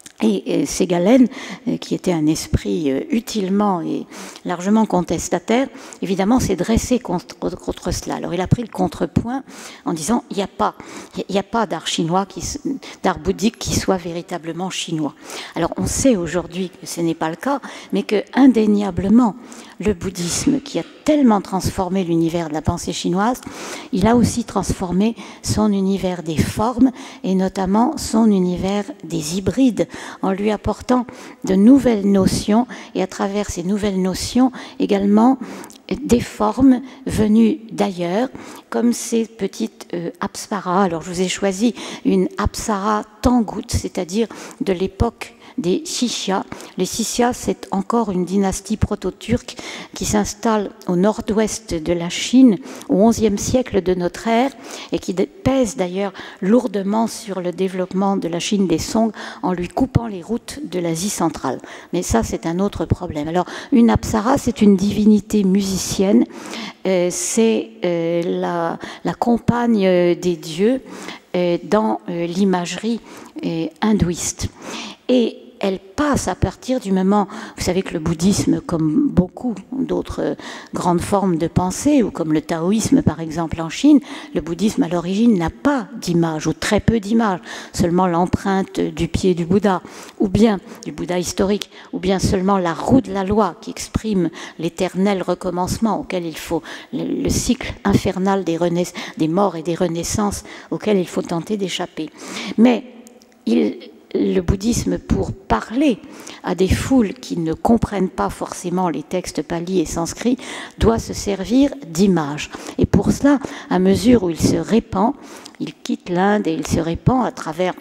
Et Ségalen, qui était un esprit utilement et largement contestataire, évidemment s'est dressé contre, contre cela. Alors il a pris le contrepoint en disant il n'y a pas, il n'y a pas d'art chinois, d'art bouddhique qui soit véritablement chinois. Alors on sait aujourd'hui que ce n'est pas le cas, mais que indéniablement le bouddhisme, qui a tellement transformé l'univers de la pensée chinoise, il a aussi transformé son univers des formes et notamment son univers des hybrides, en lui apportant de nouvelles notions et à travers ces nouvelles notions également des formes venues d'ailleurs, comme ces petites euh, apsaras. Alors je vous ai choisi une apsara Tangut, c'est-à-dire de l'époque des Shishya. Les Shishya, c'est encore une dynastie proto-turque qui s'installe au nord-ouest de la Chine au onzième siècle de notre ère et qui pèse d'ailleurs lourdement sur le développement de la Chine des Song en lui coupant les routes de l'Asie centrale. Mais ça, c'est un autre problème. Alors, une apsara, c'est une divinité musicienne. Euh, c'est euh, la, la compagne des dieux euh, dans euh, l'imagerie euh, hindouiste. Et elle passe à partir du moment, vous savez que le bouddhisme, comme beaucoup d'autres grandes formes de pensée, ou comme le taoïsme par exemple en Chine, le bouddhisme à l'origine n'a pas d'image, ou très peu d'images, seulement l'empreinte du pied du Bouddha, ou bien du Bouddha historique, ou bien seulement la roue de la loi qui exprime l'éternel recommencement auquel il faut, le, le cycle infernal des, des morts et des renaissances auquel il faut tenter d'échapper. Mais il... le bouddhisme, pour parler à des foules qui ne comprennent pas forcément les textes palis et sanscrits, doit se servir d'images. Et pour cela, à mesure où il se répand, il quitte l'Inde et il se répand à travers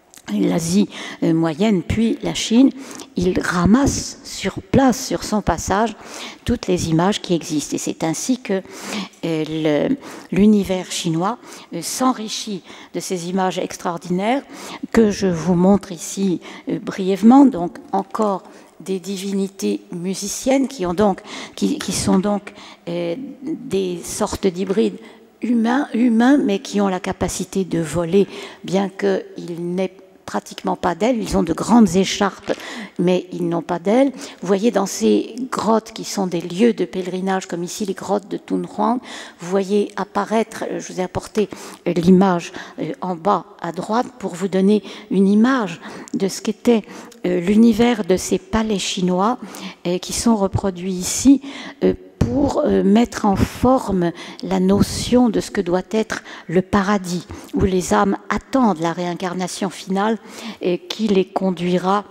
l'Asie moyenne, puis la Chine, il ramasse sur place, sur son passage, toutes les images qui existent. Et c'est ainsi que euh, l'univers chinois euh, s'enrichit de ces images extraordinaires que je vous montre ici euh, brièvement. Donc encore des divinités musiciennes qui, ont donc, qui, qui sont donc euh, des sortes d'hybrides humains, humains, mais qui ont la capacité de voler, bien qu'ils n'aient pratiquement pas d'ailes. Ils ont de grandes écharpes, mais ils n'ont pas d'ailes. Vous voyez dans ces grottes qui sont des lieux de pèlerinage, comme ici les grottes de Tunhuang, vous voyez apparaître, je vous ai apporté l'image en bas à droite pour vous donner une image de ce qu'était l'univers de ces palais chinois qui sont reproduits ici pour mettre en forme la notion de ce que doit être le paradis, où les âmes attendent la réincarnation finale et qui les conduira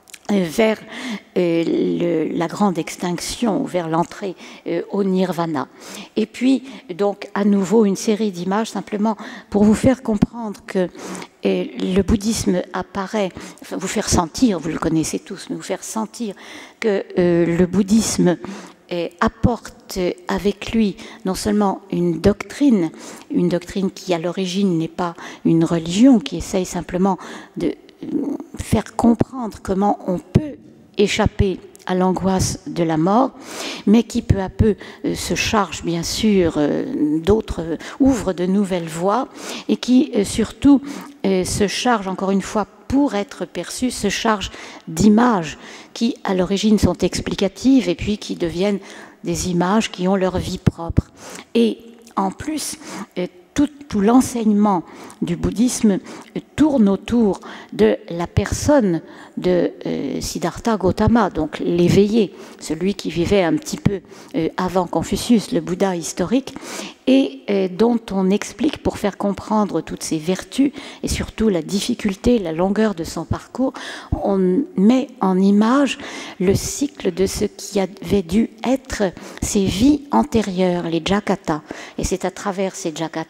vers euh, le, la grande extinction, vers l'entrée euh, au nirvana. Et puis, donc, à nouveau, une série d'images, simplement pour vous faire comprendre que euh, le bouddhisme apparaît, enfin, vous faire sentir, vous le connaissez tous, mais vous faire sentir que euh, le bouddhisme Et apporte avec lui non seulement une doctrine, une doctrine qui à l'origine n'est pas une religion, qui essaye simplement de faire comprendre comment on peut échapper à l'angoisse de la mort, mais qui peu à peu euh, se charge bien sûr euh, d'autres, euh, ouvre de nouvelles voies et qui euh, surtout euh, se charge encore une fois pour être perçu, se charge d'images qui à l'origine sont explicatives et puis qui deviennent des images qui ont leur vie propre. Et en plus, euh, tout, tout l'enseignement du bouddhisme tourne autour de la personne de euh, Siddhartha Gautama, donc l'éveillé, celui qui vivait un petit peu euh, avant Confucius, le Bouddha historique, et euh, dont on explique, pour faire comprendre toutes ses vertus et surtout la difficulté, la longueur de son parcours, on met en image le cycle de ce qui avait dû être ses vies antérieures, les Jakata. Et c'est à travers ces Jakata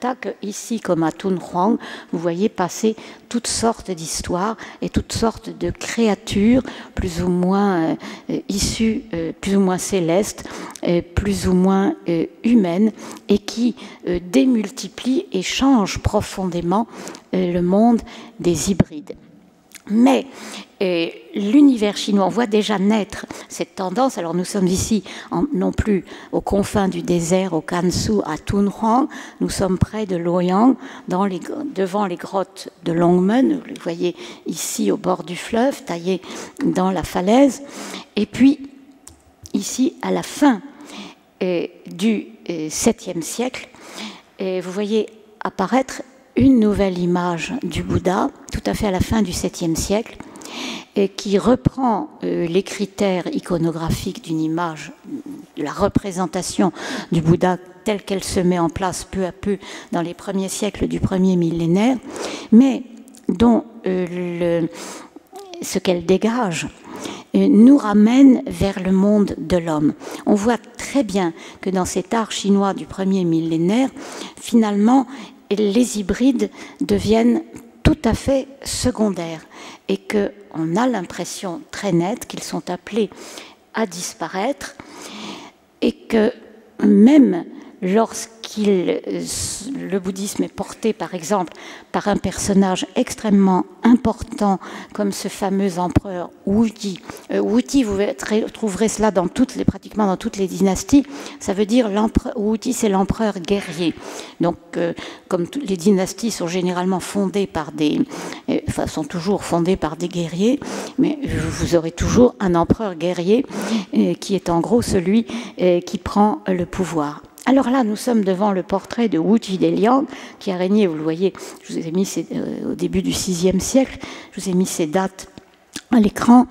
là que ici, comme à Tunhuang, vous voyez passer toutes sortes d'histoires et toutes sortes de créatures plus ou moins euh, issues, euh, plus ou moins célestes, euh, plus ou moins euh, humaines, et qui euh, démultiplient et changent profondément euh, le monde des hybrides. Mais euh, l'univers chinois, on voit déjà naître cette tendance. Alors nous sommes ici en, non plus aux confins du désert, au Kansu, à Tunhuang. Nous sommes près de Luoyang, dans les, devant les grottes de Longmen. Vous le voyez ici au bord du fleuve, taillé dans la falaise. Et puis ici, à la fin euh, du euh, septième siècle, euh, vous voyez apparaître une nouvelle image du Bouddha, tout à fait à la fin du septième siècle, et qui reprend euh, les critères iconographiques d'une image, de la représentation du Bouddha telle qu'elle se met en place peu à peu dans les premiers siècles du premier millénaire, mais dont euh, le, ce qu'elle dégage euh, nous ramène vers le monde de l'homme. On voit très bien que dans cet art chinois du premier millénaire, finalement, les hybrides deviennent tout à fait secondaires et qu'on a l'impression très nette qu'ils sont appelés à disparaître et que même lorsqu'il, le bouddhisme est porté par exemple par un personnage extrêmement important comme ce fameux empereur Wuti. Euh, Wuti, vous trouverez cela dans toutes les, pratiquement dans toutes les dynasties, ça veut dire l'empereur. Wuti, c'est l'empereur guerrier. Donc euh, comme les dynasties sont généralement fondées par des, euh, enfin sont toujours fondées par des guerriers, mais vous aurez toujours un empereur guerrier euh, qui est en gros celui euh, qui prend le pouvoir. Alors là, nous sommes devant le portrait de Wu Zhideliang, qui a régné, vous le voyez, je vous ai mis ces, euh, au début du sixième siècle, je vous ai mis ces dates à l'écran.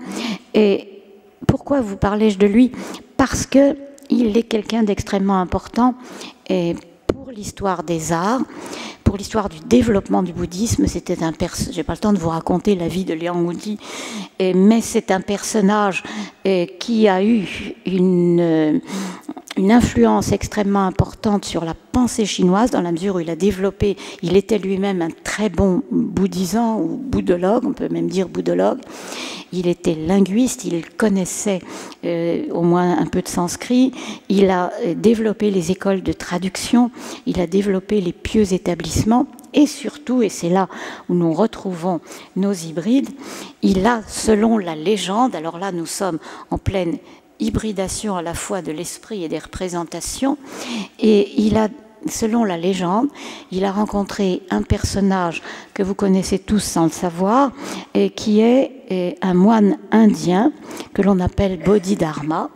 Et pourquoi vous parlez-je de lui? Parce qu'il est quelqu'un d'extrêmement important et pour l'histoire des arts, pour l'histoire du développement du bouddhisme. C'était un personnage, j'ai pas le temps de vous raconter la vie de Liang Wuti, mais c'est un personnage euh, qui a eu une... Euh, une influence extrêmement importante sur la pensée chinoise, dans la mesure où il a développé, il était lui-même un très bon bouddhisant ou bouddhologue, on peut même dire bouddhologue. Il était linguiste, il connaissait euh, au moins un peu de sanskrit, il a développé les écoles de traduction, il a développé les pieux établissements, et surtout, et c'est là où nous retrouvons nos hybrides, il a, selon la légende, alors là nous sommes en pleine hybridation à la fois de l'esprit et des représentations, et il a, selon la légende, il a rencontré un personnage que vous connaissez tous sans le savoir, et qui est un moine indien que l'on appelle Bodhidharma,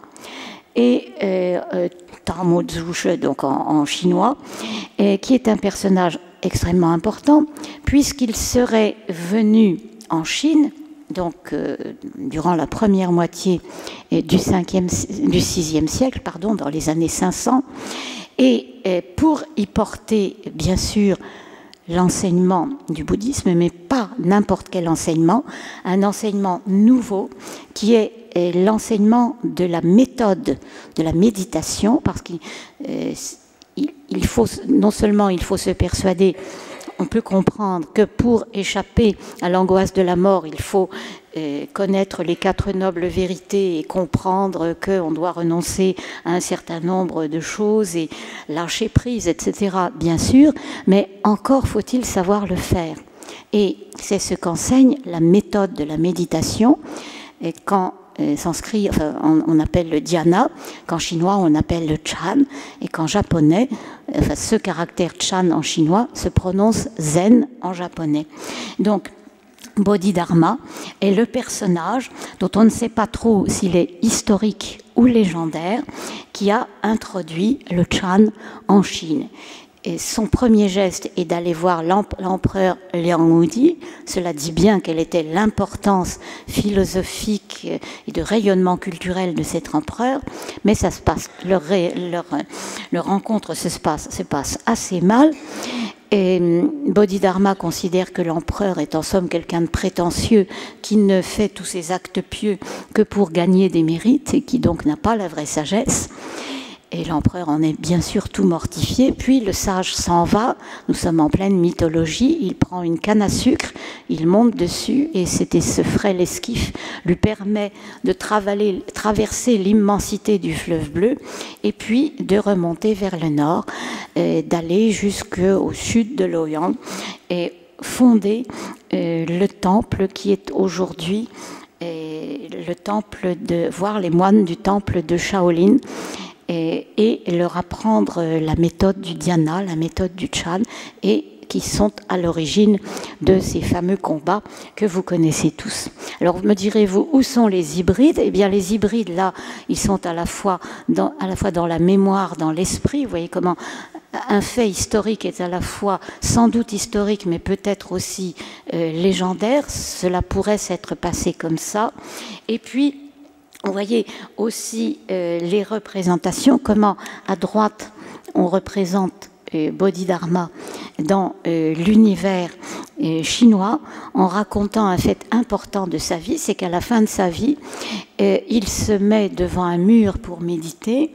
et euh, Tamo Zhushe, donc en, en chinois, et qui est un personnage extrêmement important, puisqu'il serait venu en Chine, donc euh, durant la première moitié du, cinquième, du sixième siècle, pardon, dans les années cinq cents, et euh, pour y porter, bien sûr, l'enseignement du bouddhisme, mais pas n'importe quel enseignement, un enseignement nouveau qui est euh, l'enseignement de la méthode de la méditation, parce qu'il euh, il faut, non seulement il faut se persuader, on peut comprendre que pour échapper à l'angoisse de la mort, il faut euh, connaître les quatre nobles vérités et comprendre qu'on doit renoncer à un certain nombre de choses et lâcher prise, et cetera, bien sûr, mais encore faut-il savoir le faire. Et c'est ce qu'enseigne la méthode de la méditation. Et quand euh, sanskrit, enfin, on, on appelle le dhyana, qu'en chinois on appelle le chan, et qu'en japonais, enfin, ce caractère chan en chinois se prononce zen en japonais. Donc, Bodhidharma est le personnage dont on ne sait pas trop s'il est historique ou légendaire, qui a introduit le chan en Chine. Et son premier geste est d'aller voir l'empereur Liang Wuti. Cela dit bien quelle était l'importance philosophique et de rayonnement culturel de cet empereur, mais ça se passe, leur, leur, leur rencontre se passe, se passe assez mal. Et Bodhidharma considère que l'empereur est en somme quelqu'un de prétentieux qui ne fait tous ses actes pieux que pour gagner des mérites et qui donc n'a pas la vraie sagesse. et l'empereur en est bien sûr tout mortifié. Puis le sage s'en va, nous sommes en pleine mythologie, il prend une canne à sucre, il monte dessus, et c'était ce frêle esquif lui permet de travailler, traverser l'immensité du fleuve bleu, et puis de remonter vers le nord, d'aller jusqu'au sud de l'Oyang, et fonder euh, le temple qui est aujourd'hui euh, le temple de, voir les moines du temple de Shaolin, et, et leur apprendre la méthode du dhyana, la méthode du Chan, et qui sont à l'origine de ces fameux combats que vous connaissez tous. Alors me direz-vous, où sont les hybrides? Eh bien les hybrides là, ils sont à la fois dans, à la fois dans la mémoire, dans l'esprit. Vous voyez comment un fait historique est à la fois sans doute historique, mais peut-être aussi euh, légendaire. Cela pourrait s'être passé comme ça. Et puis, vous voyez aussi euh, les représentations, comment à droite on représente euh, Bodhidharma dans euh, l'univers euh, chinois, en racontant un fait important de sa vie, c'est qu'à la fin de sa vie, euh, il se met devant un mur pour méditer,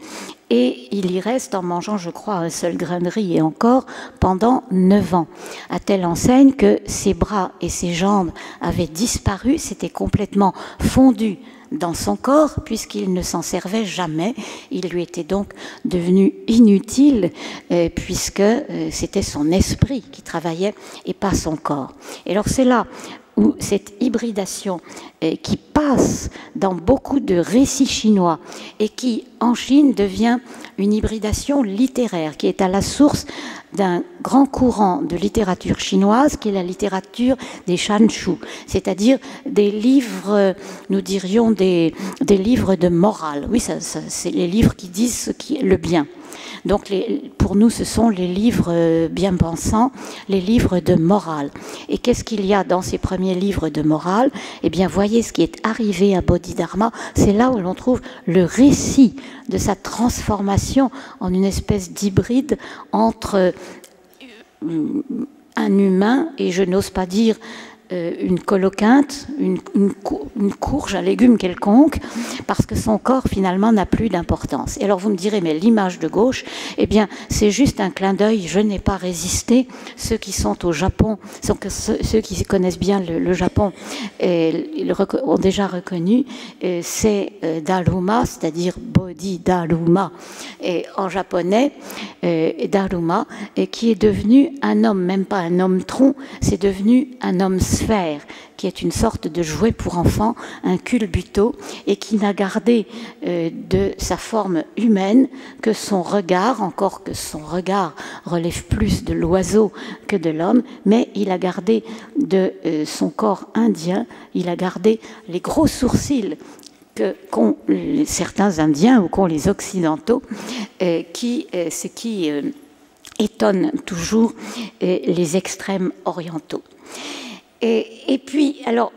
et il y reste en mangeant, je crois, un seul grain de riz et encore pendant neuf ans. À telle enseigne que ses bras et ses jambes avaient disparu, s'étaient complètement fondus dans son corps, puisqu'il ne s'en servait jamais. Il lui était donc devenu inutile, euh, puisque euh, c'était son esprit qui travaillait et pas son corps. Et alors c'est là où cette hybridation euh, qui passe dans beaucoup de récits chinois et qui, en Chine, devient une hybridation littéraire qui est à la source d'un grand courant de littérature chinoise qui est la littérature des Shanshu, c'est-à-dire des livres, nous dirions des, des livres de morale. Oui, ça, ça, c'est les livres qui disent ce qui est le bien. Donc les, pour nous, ce sont les livres bien pensants, les livres de morale. Et qu'est-ce qu'il y a dans ces premiers livres de morale? Eh bien, voyez ce qui est arrivé à Bodhidharma. C'est là où l'on trouve le récit de sa transformation en une espèce d'hybride entre un humain et, je n'ose pas dire, une coloquinte, une, une, une courge, un légume quelconque, parce que son corps finalement n'a plus d'importance. Et alors vous me direz, mais l'image de gauche, eh bien c'est juste un clin d'œil, je n'ai pas résisté. Ceux qui sont au Japon, ceux, ceux qui connaissent bien le, le Japon, et, ils ont déjà reconnu, c'est Daruma, c'est-à-dire Bodhidharma, et en japonais, et Daruma, et qui est devenu un homme, même pas un homme tronc, c'est devenu un homme sphère, qui est une sorte de jouet pour enfants, un culbuto, et qui n'a gardé euh, de sa forme humaine que son regard, encore que son regard relève plus de l'oiseau que de l'homme, mais il a gardé de euh, son corps indien, il a gardé les gros sourcils que qu'ont certains Indiens ou qu'ont les Occidentaux, euh, qui, euh, ce qui euh, étonne toujours euh, les extrêmes orientaux. Et, et puis, alors,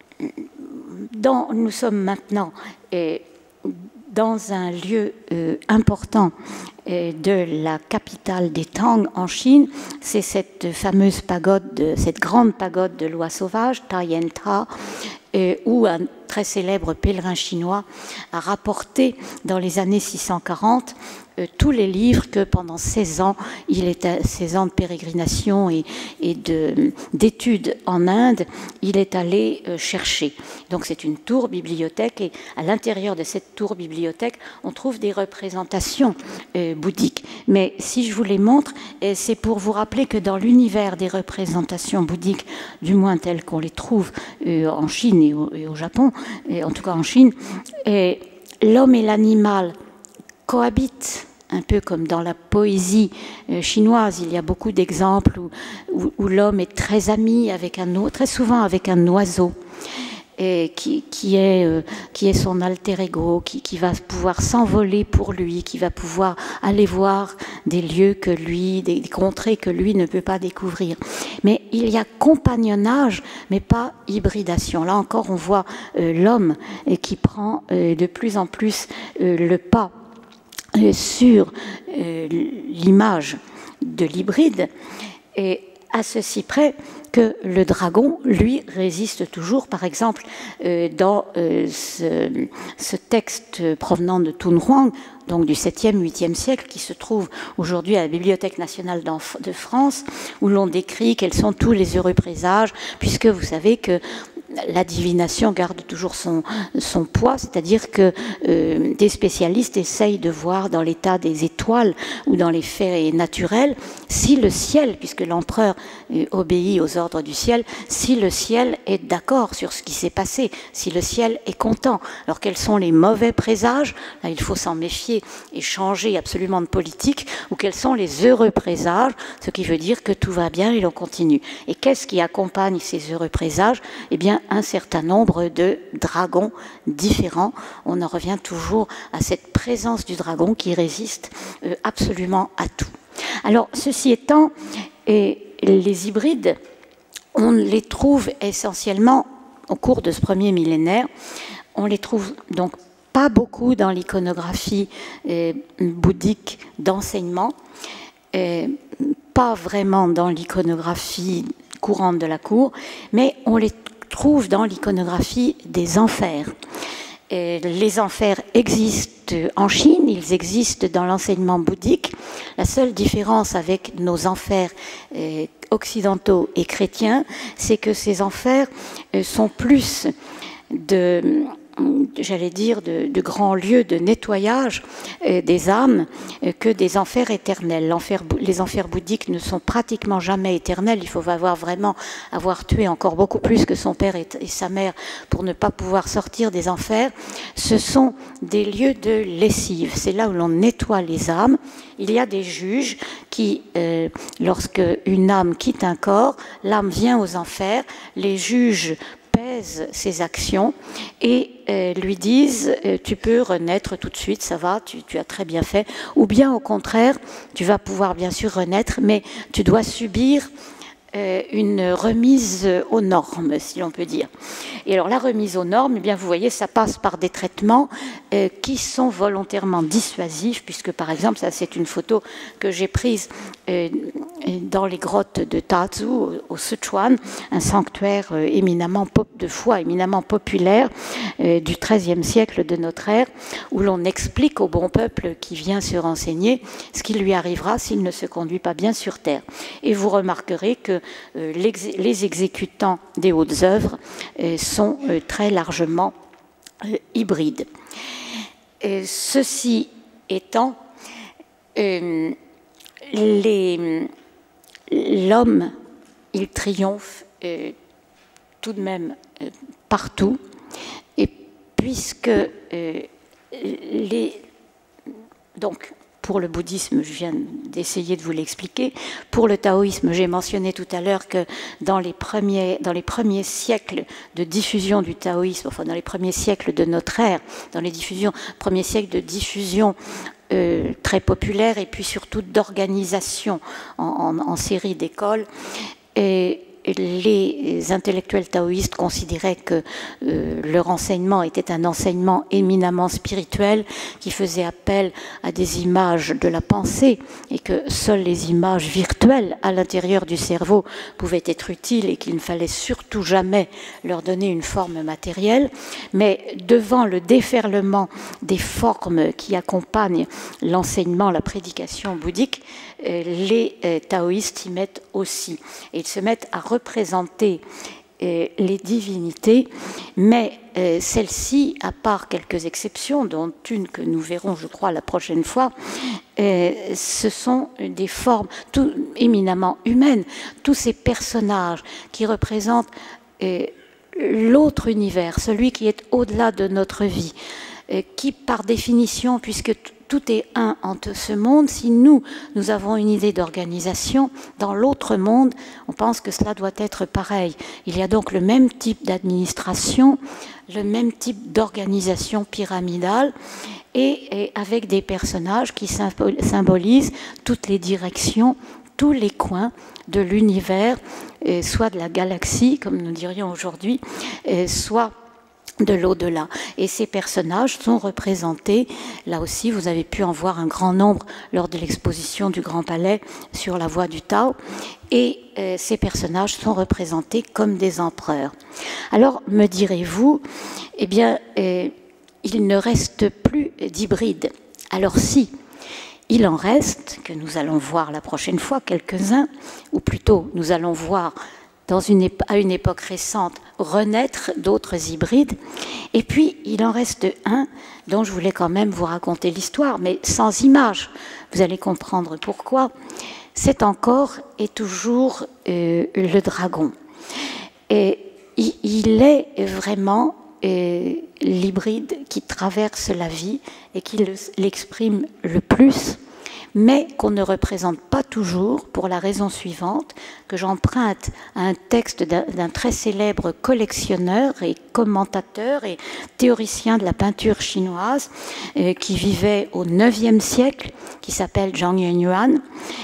dans, nous sommes maintenant euh, dans un lieu euh, important euh, de la capitale des Tang en Chine. C'est cette fameuse pagode, cette grande pagode de l'oie sauvage, Taiyenta, euh, où un très célèbre pèlerin chinois a rapporté dans les années six cent quarante euh, tous les livres que pendant seize ans, il est seize ans de pérégrination et, et d'études en Inde, il est allé euh, chercher. Donc c'est une tour bibliothèque, et à l'intérieur de cette tour bibliothèque, on trouve des représentations euh, bouddhiques. Mais si je vous les montre, euh, c'est pour vous rappeler que dans l'univers des représentations bouddhiques, du moins telles qu'on les trouve euh, en Chine et au, et au Japon, et en tout cas en Chine, l'homme et l'animal cohabitent, un peu comme dans la poésie euh, chinoise. Il y a beaucoup d'exemples où, où, où l'homme est très ami avec un autre, très souvent avec un oiseau, et qui, qui, est, euh, qui est son alter ego, qui, qui va pouvoir s'envoler pour lui, qui va pouvoir aller voir des lieux que lui, des, des contrées que lui ne peut pas découvrir. Mais il y a compagnonnage, mais pas hybridation. Là encore, on voit euh, l'homme euh, qui prend euh, de plus en plus euh, le pas euh, sur euh, l'image de l'hybride. Et à ceci près que le dragon, lui, résiste toujours. Par exemple, euh, dans euh, ce, ce texte provenant de Tunhuang, donc du septième, huitième siècle, qui se trouve aujourd'hui à la Bibliothèque nationale de France, où l'on décrit quels sont tous les heureux présages, puisque vous savez que la divination garde toujours son, son poids, c'est-à-dire que euh, des spécialistes essayent de voir dans l'état des étoiles ou dans les faits naturels si le ciel, puisque l'empereur euh, obéit aux ordres du ciel, si le ciel est d'accord sur ce qui s'est passé, si le ciel est content. Alors quels sont les mauvais présages? Là, il faut s'en méfier et changer absolument de politique. Ou quels sont les heureux présages? Ce qui veut dire que tout va bien et l'on continue. Et qu'est-ce qui accompagne ces heureux présages? Eh bien, un certain nombre de dragons différents. On en revient toujours à cette présence du dragon qui résiste euh, absolument à tout. Alors, ceci étant, et les hybrides, on les trouve essentiellement au cours de ce premier millénaire. On les trouve donc pas beaucoup dans l'iconographie euh, bouddhique d'enseignement, euh, pas vraiment dans l'iconographie courante de la cour, mais on les trouve dans l'iconographie des enfers. Et les enfers existent en Chine, ils existent dans l'enseignement bouddhique. La seule différence avec nos enfers euh, occidentaux et chrétiens, c'est que ces enfers euh, sont plus de, j'allais dire, de, de grands lieux de nettoyage euh, des âmes euh, que des enfers éternels. L'enfer, les enfers bouddhiques ne sont pratiquement jamais éternels. Il faut avoir vraiment avoir tué encore beaucoup plus que son père et, et sa mère pour ne pas pouvoir sortir des enfers. Ce sont des lieux de lessive. C'est là où l'on nettoie les âmes. Il y a des juges qui, euh, lorsque une âme quitte un corps, l'âme vient aux enfers. Les juges pèsent ses actions et euh, lui disent euh, tu peux renaître tout de suite, ça va, tu, tu as très bien fait, ou bien au contraire, tu vas pouvoir bien sûr renaître, mais tu dois subir euh, une remise aux normes, si l'on peut dire. Et alors la remise aux normes, eh bien, vous voyez, ça passe par des traitements euh, qui sont volontairement dissuasifs, puisque par exemple, ça c'est une photo que j'ai prise euh, dans les grottes de Tazu, au, au Sichuan, un sanctuaire euh, éminemment pop de foi, éminemment populaire euh, du treizième siècle de notre ère, où l'on explique au bon peuple qui vient se renseigner ce qui lui arrivera s'il ne se conduit pas bien sur terre. Et vous remarquerez que euh, les exécutants des hautes œuvres euh, sont euh, très largement euh, hybrides. Et ceci étant, euh, les l'homme, il triomphe euh, tout de même euh, partout, et puisque euh, les... Donc, pour le bouddhisme, je viens d'essayer de vous l'expliquer. Pour le taoïsme, j'ai mentionné tout à l'heure que dans les, premiers, dans les premiers siècles de diffusion du taoïsme, enfin dans les premiers siècles de notre ère, dans les diffusions, premiers siècles de diffusion Euh, très populaire et puis surtout d'organisation en, en, en série d'écoles. Et les intellectuels taoïstes considéraient que euh, leur enseignement était un enseignement éminemment spirituel qui faisait appel à des images de la pensée et que seules les images virtuelles à l'intérieur du cerveau pouvaient être utiles et qu'il ne fallait surtout jamais leur donner une forme matérielle. Mais devant le déferlement des formes qui accompagnent l'enseignement, la prédication bouddhique, euh, les euh, taoïstes y mettent aussi. Et ils se mettent à représenter euh, les divinités, mais euh, celles-ci, à part quelques exceptions, dont une que nous verrons, je crois, la prochaine fois, euh, ce sont des formes tout, éminemment humaines. Tous ces personnages qui représentent euh, l'autre univers, celui qui est au-delà de notre vie, euh, qui, par définition, puisque tout est un entre ce monde, si nous, nous avons une idée d'organisation, dans l'autre monde, on pense que cela doit être pareil. Il y a donc le même type d'administration, le même type d'organisation pyramidale, et, et avec des personnages qui symbolisent toutes les directions, tous les coins de l'univers, soit de la galaxie, comme nous dirions aujourd'hui, soit de l'au-delà. Et ces personnages sont représentés, là aussi vous avez pu en voir un grand nombre lors de l'exposition du Grand Palais sur la voie du Tao, et euh, ces personnages sont représentés comme des empereurs. Alors me direz-vous, eh bien euh, il ne reste plus d'hybrides. Alors si, il en reste, que nous allons voir la prochaine fois quelques-uns, ou plutôt nous allons voir dans une, à une époque récente, renaître d'autres hybrides. Et puis, il en reste un dont je voulais quand même vous raconter l'histoire, mais sans image. Vous allez comprendre pourquoi. C'est encore et toujours euh, le dragon. Et il est vraiment euh, l'hybride qui traverse la vie et qui l'exprime le plus, mais qu'on ne représente pas toujours, pour la raison suivante, que j'emprunte à un texte d'un très célèbre collectionneur et commentateur et théoricien de la peinture chinoise euh, qui vivait au neuvième siècle, qui s'appelle Zhang Yuanyuan,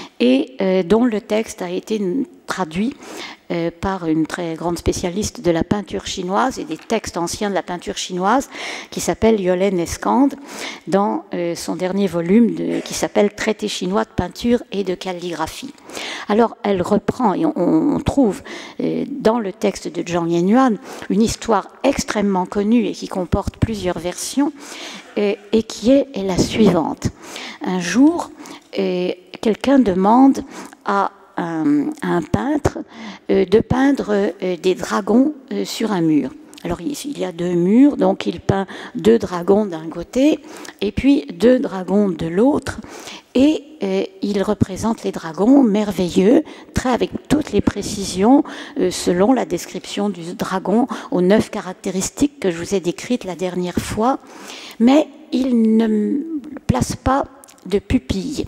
et euh, dont le texte a été traduit euh, par une très grande spécialiste de la peinture chinoise et des textes anciens de la peinture chinoise, qui s'appelle Yolène Escande, dans euh, son dernier volume de, qui s'appelle Traité chinois de peinture et de calligraphie. Alors elle reprend, et on, on trouve euh, dans le texte de Zhang Yuanyuan une histoire extrêmement connue et qui comporte plusieurs versions, euh, et qui est, est la suivante. Un jour, euh, quelqu'un demande à un, à un peintre euh, de peindre euh, des dragons euh, sur un mur. Alors il y a deux murs, donc il peint deux dragons d'un côté et puis deux dragons de l'autre, et euh, il représente les dragons merveilleux, très avec toutes les précisions euh, selon la description du dragon aux neuf caractéristiques que je vous ai décrites la dernière fois, mais il ne place pas de pupille.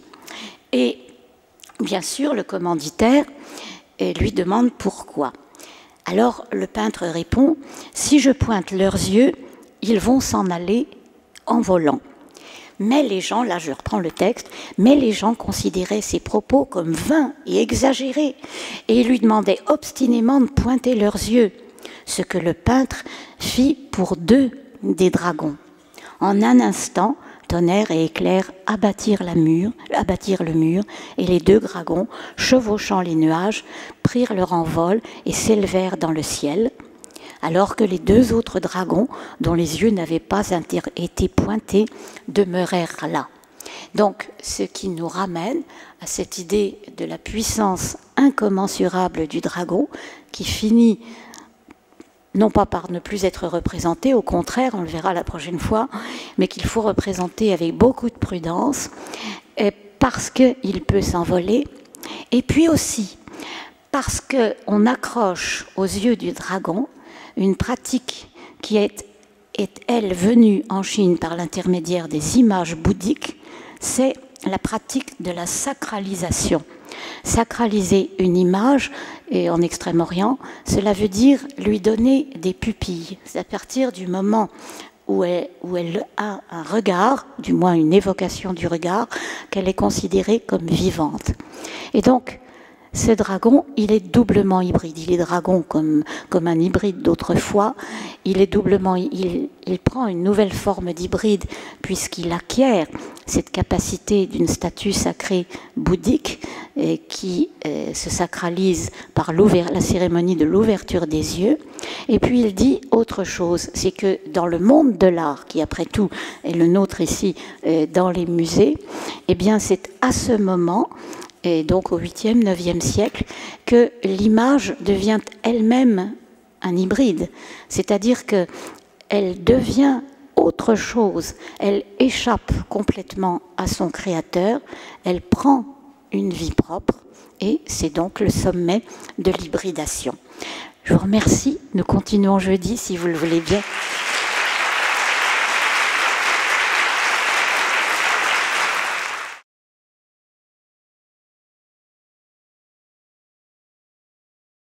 Et bien sûr, le commanditaire euh, lui demande pourquoi. Alors le peintre répond, si je pointe leurs yeux, ils vont s'en aller en volant. Mais les gens, là je reprends le texte, mais les gens considéraient ses propos comme vains et exagérés, et lui demandaient obstinément de pointer leurs yeux, ce que le peintre fit pour deux des dragons. En un instant, tonnerre et éclair abattirent, la mur, abattirent le mur, et les deux dragons, chevauchant les nuages, prirent leur envol et s'élevèrent dans le ciel, alors que les deux autres dragons, dont les yeux n'avaient pas été pointés, demeurèrent là. Donc, ce qui nous ramène à cette idée de la puissance incommensurable du dragon, qui finit non pas par ne plus être représenté, au contraire, on le verra la prochaine fois, mais qu'il faut représenter avec beaucoup de prudence, parce qu'il peut s'envoler, et puis aussi parce qu'on accroche aux yeux du dragon une pratique qui est, est elle, venue en Chine par l'intermédiaire des images bouddhiques, c'est la pratique de la sacralisation. Sacraliser une image, et en Extrême-Orient, cela veut dire lui donner des pupilles. C'est à partir du moment où elle, où elle a un regard, du moins une évocation du regard, qu'elle est considérée comme vivante. Et donc, ce dragon, il est doublement hybride. Il est dragon comme, comme un hybride d'autrefois. Il est doublement, il, il prend une nouvelle forme d'hybride puisqu'il acquiert cette capacité d'une statue sacrée bouddhique et qui euh, se sacralise par la cérémonie de l'ouverture des yeux. Et puis il dit autre chose, c'est que dans le monde de l'art, qui après tout est le nôtre ici euh, dans les musées, eh bien c'est à ce moment, et donc au huitième, neuvième siècle, que l'image devient elle-même un hybride. C'est-à-dire qu'elle devient autre chose. Elle échappe complètement à son créateur, elle prend une vie propre, et c'est donc le sommet de l'hybridation. Je vous remercie. Nous continuons jeudi, si vous le voulez bien.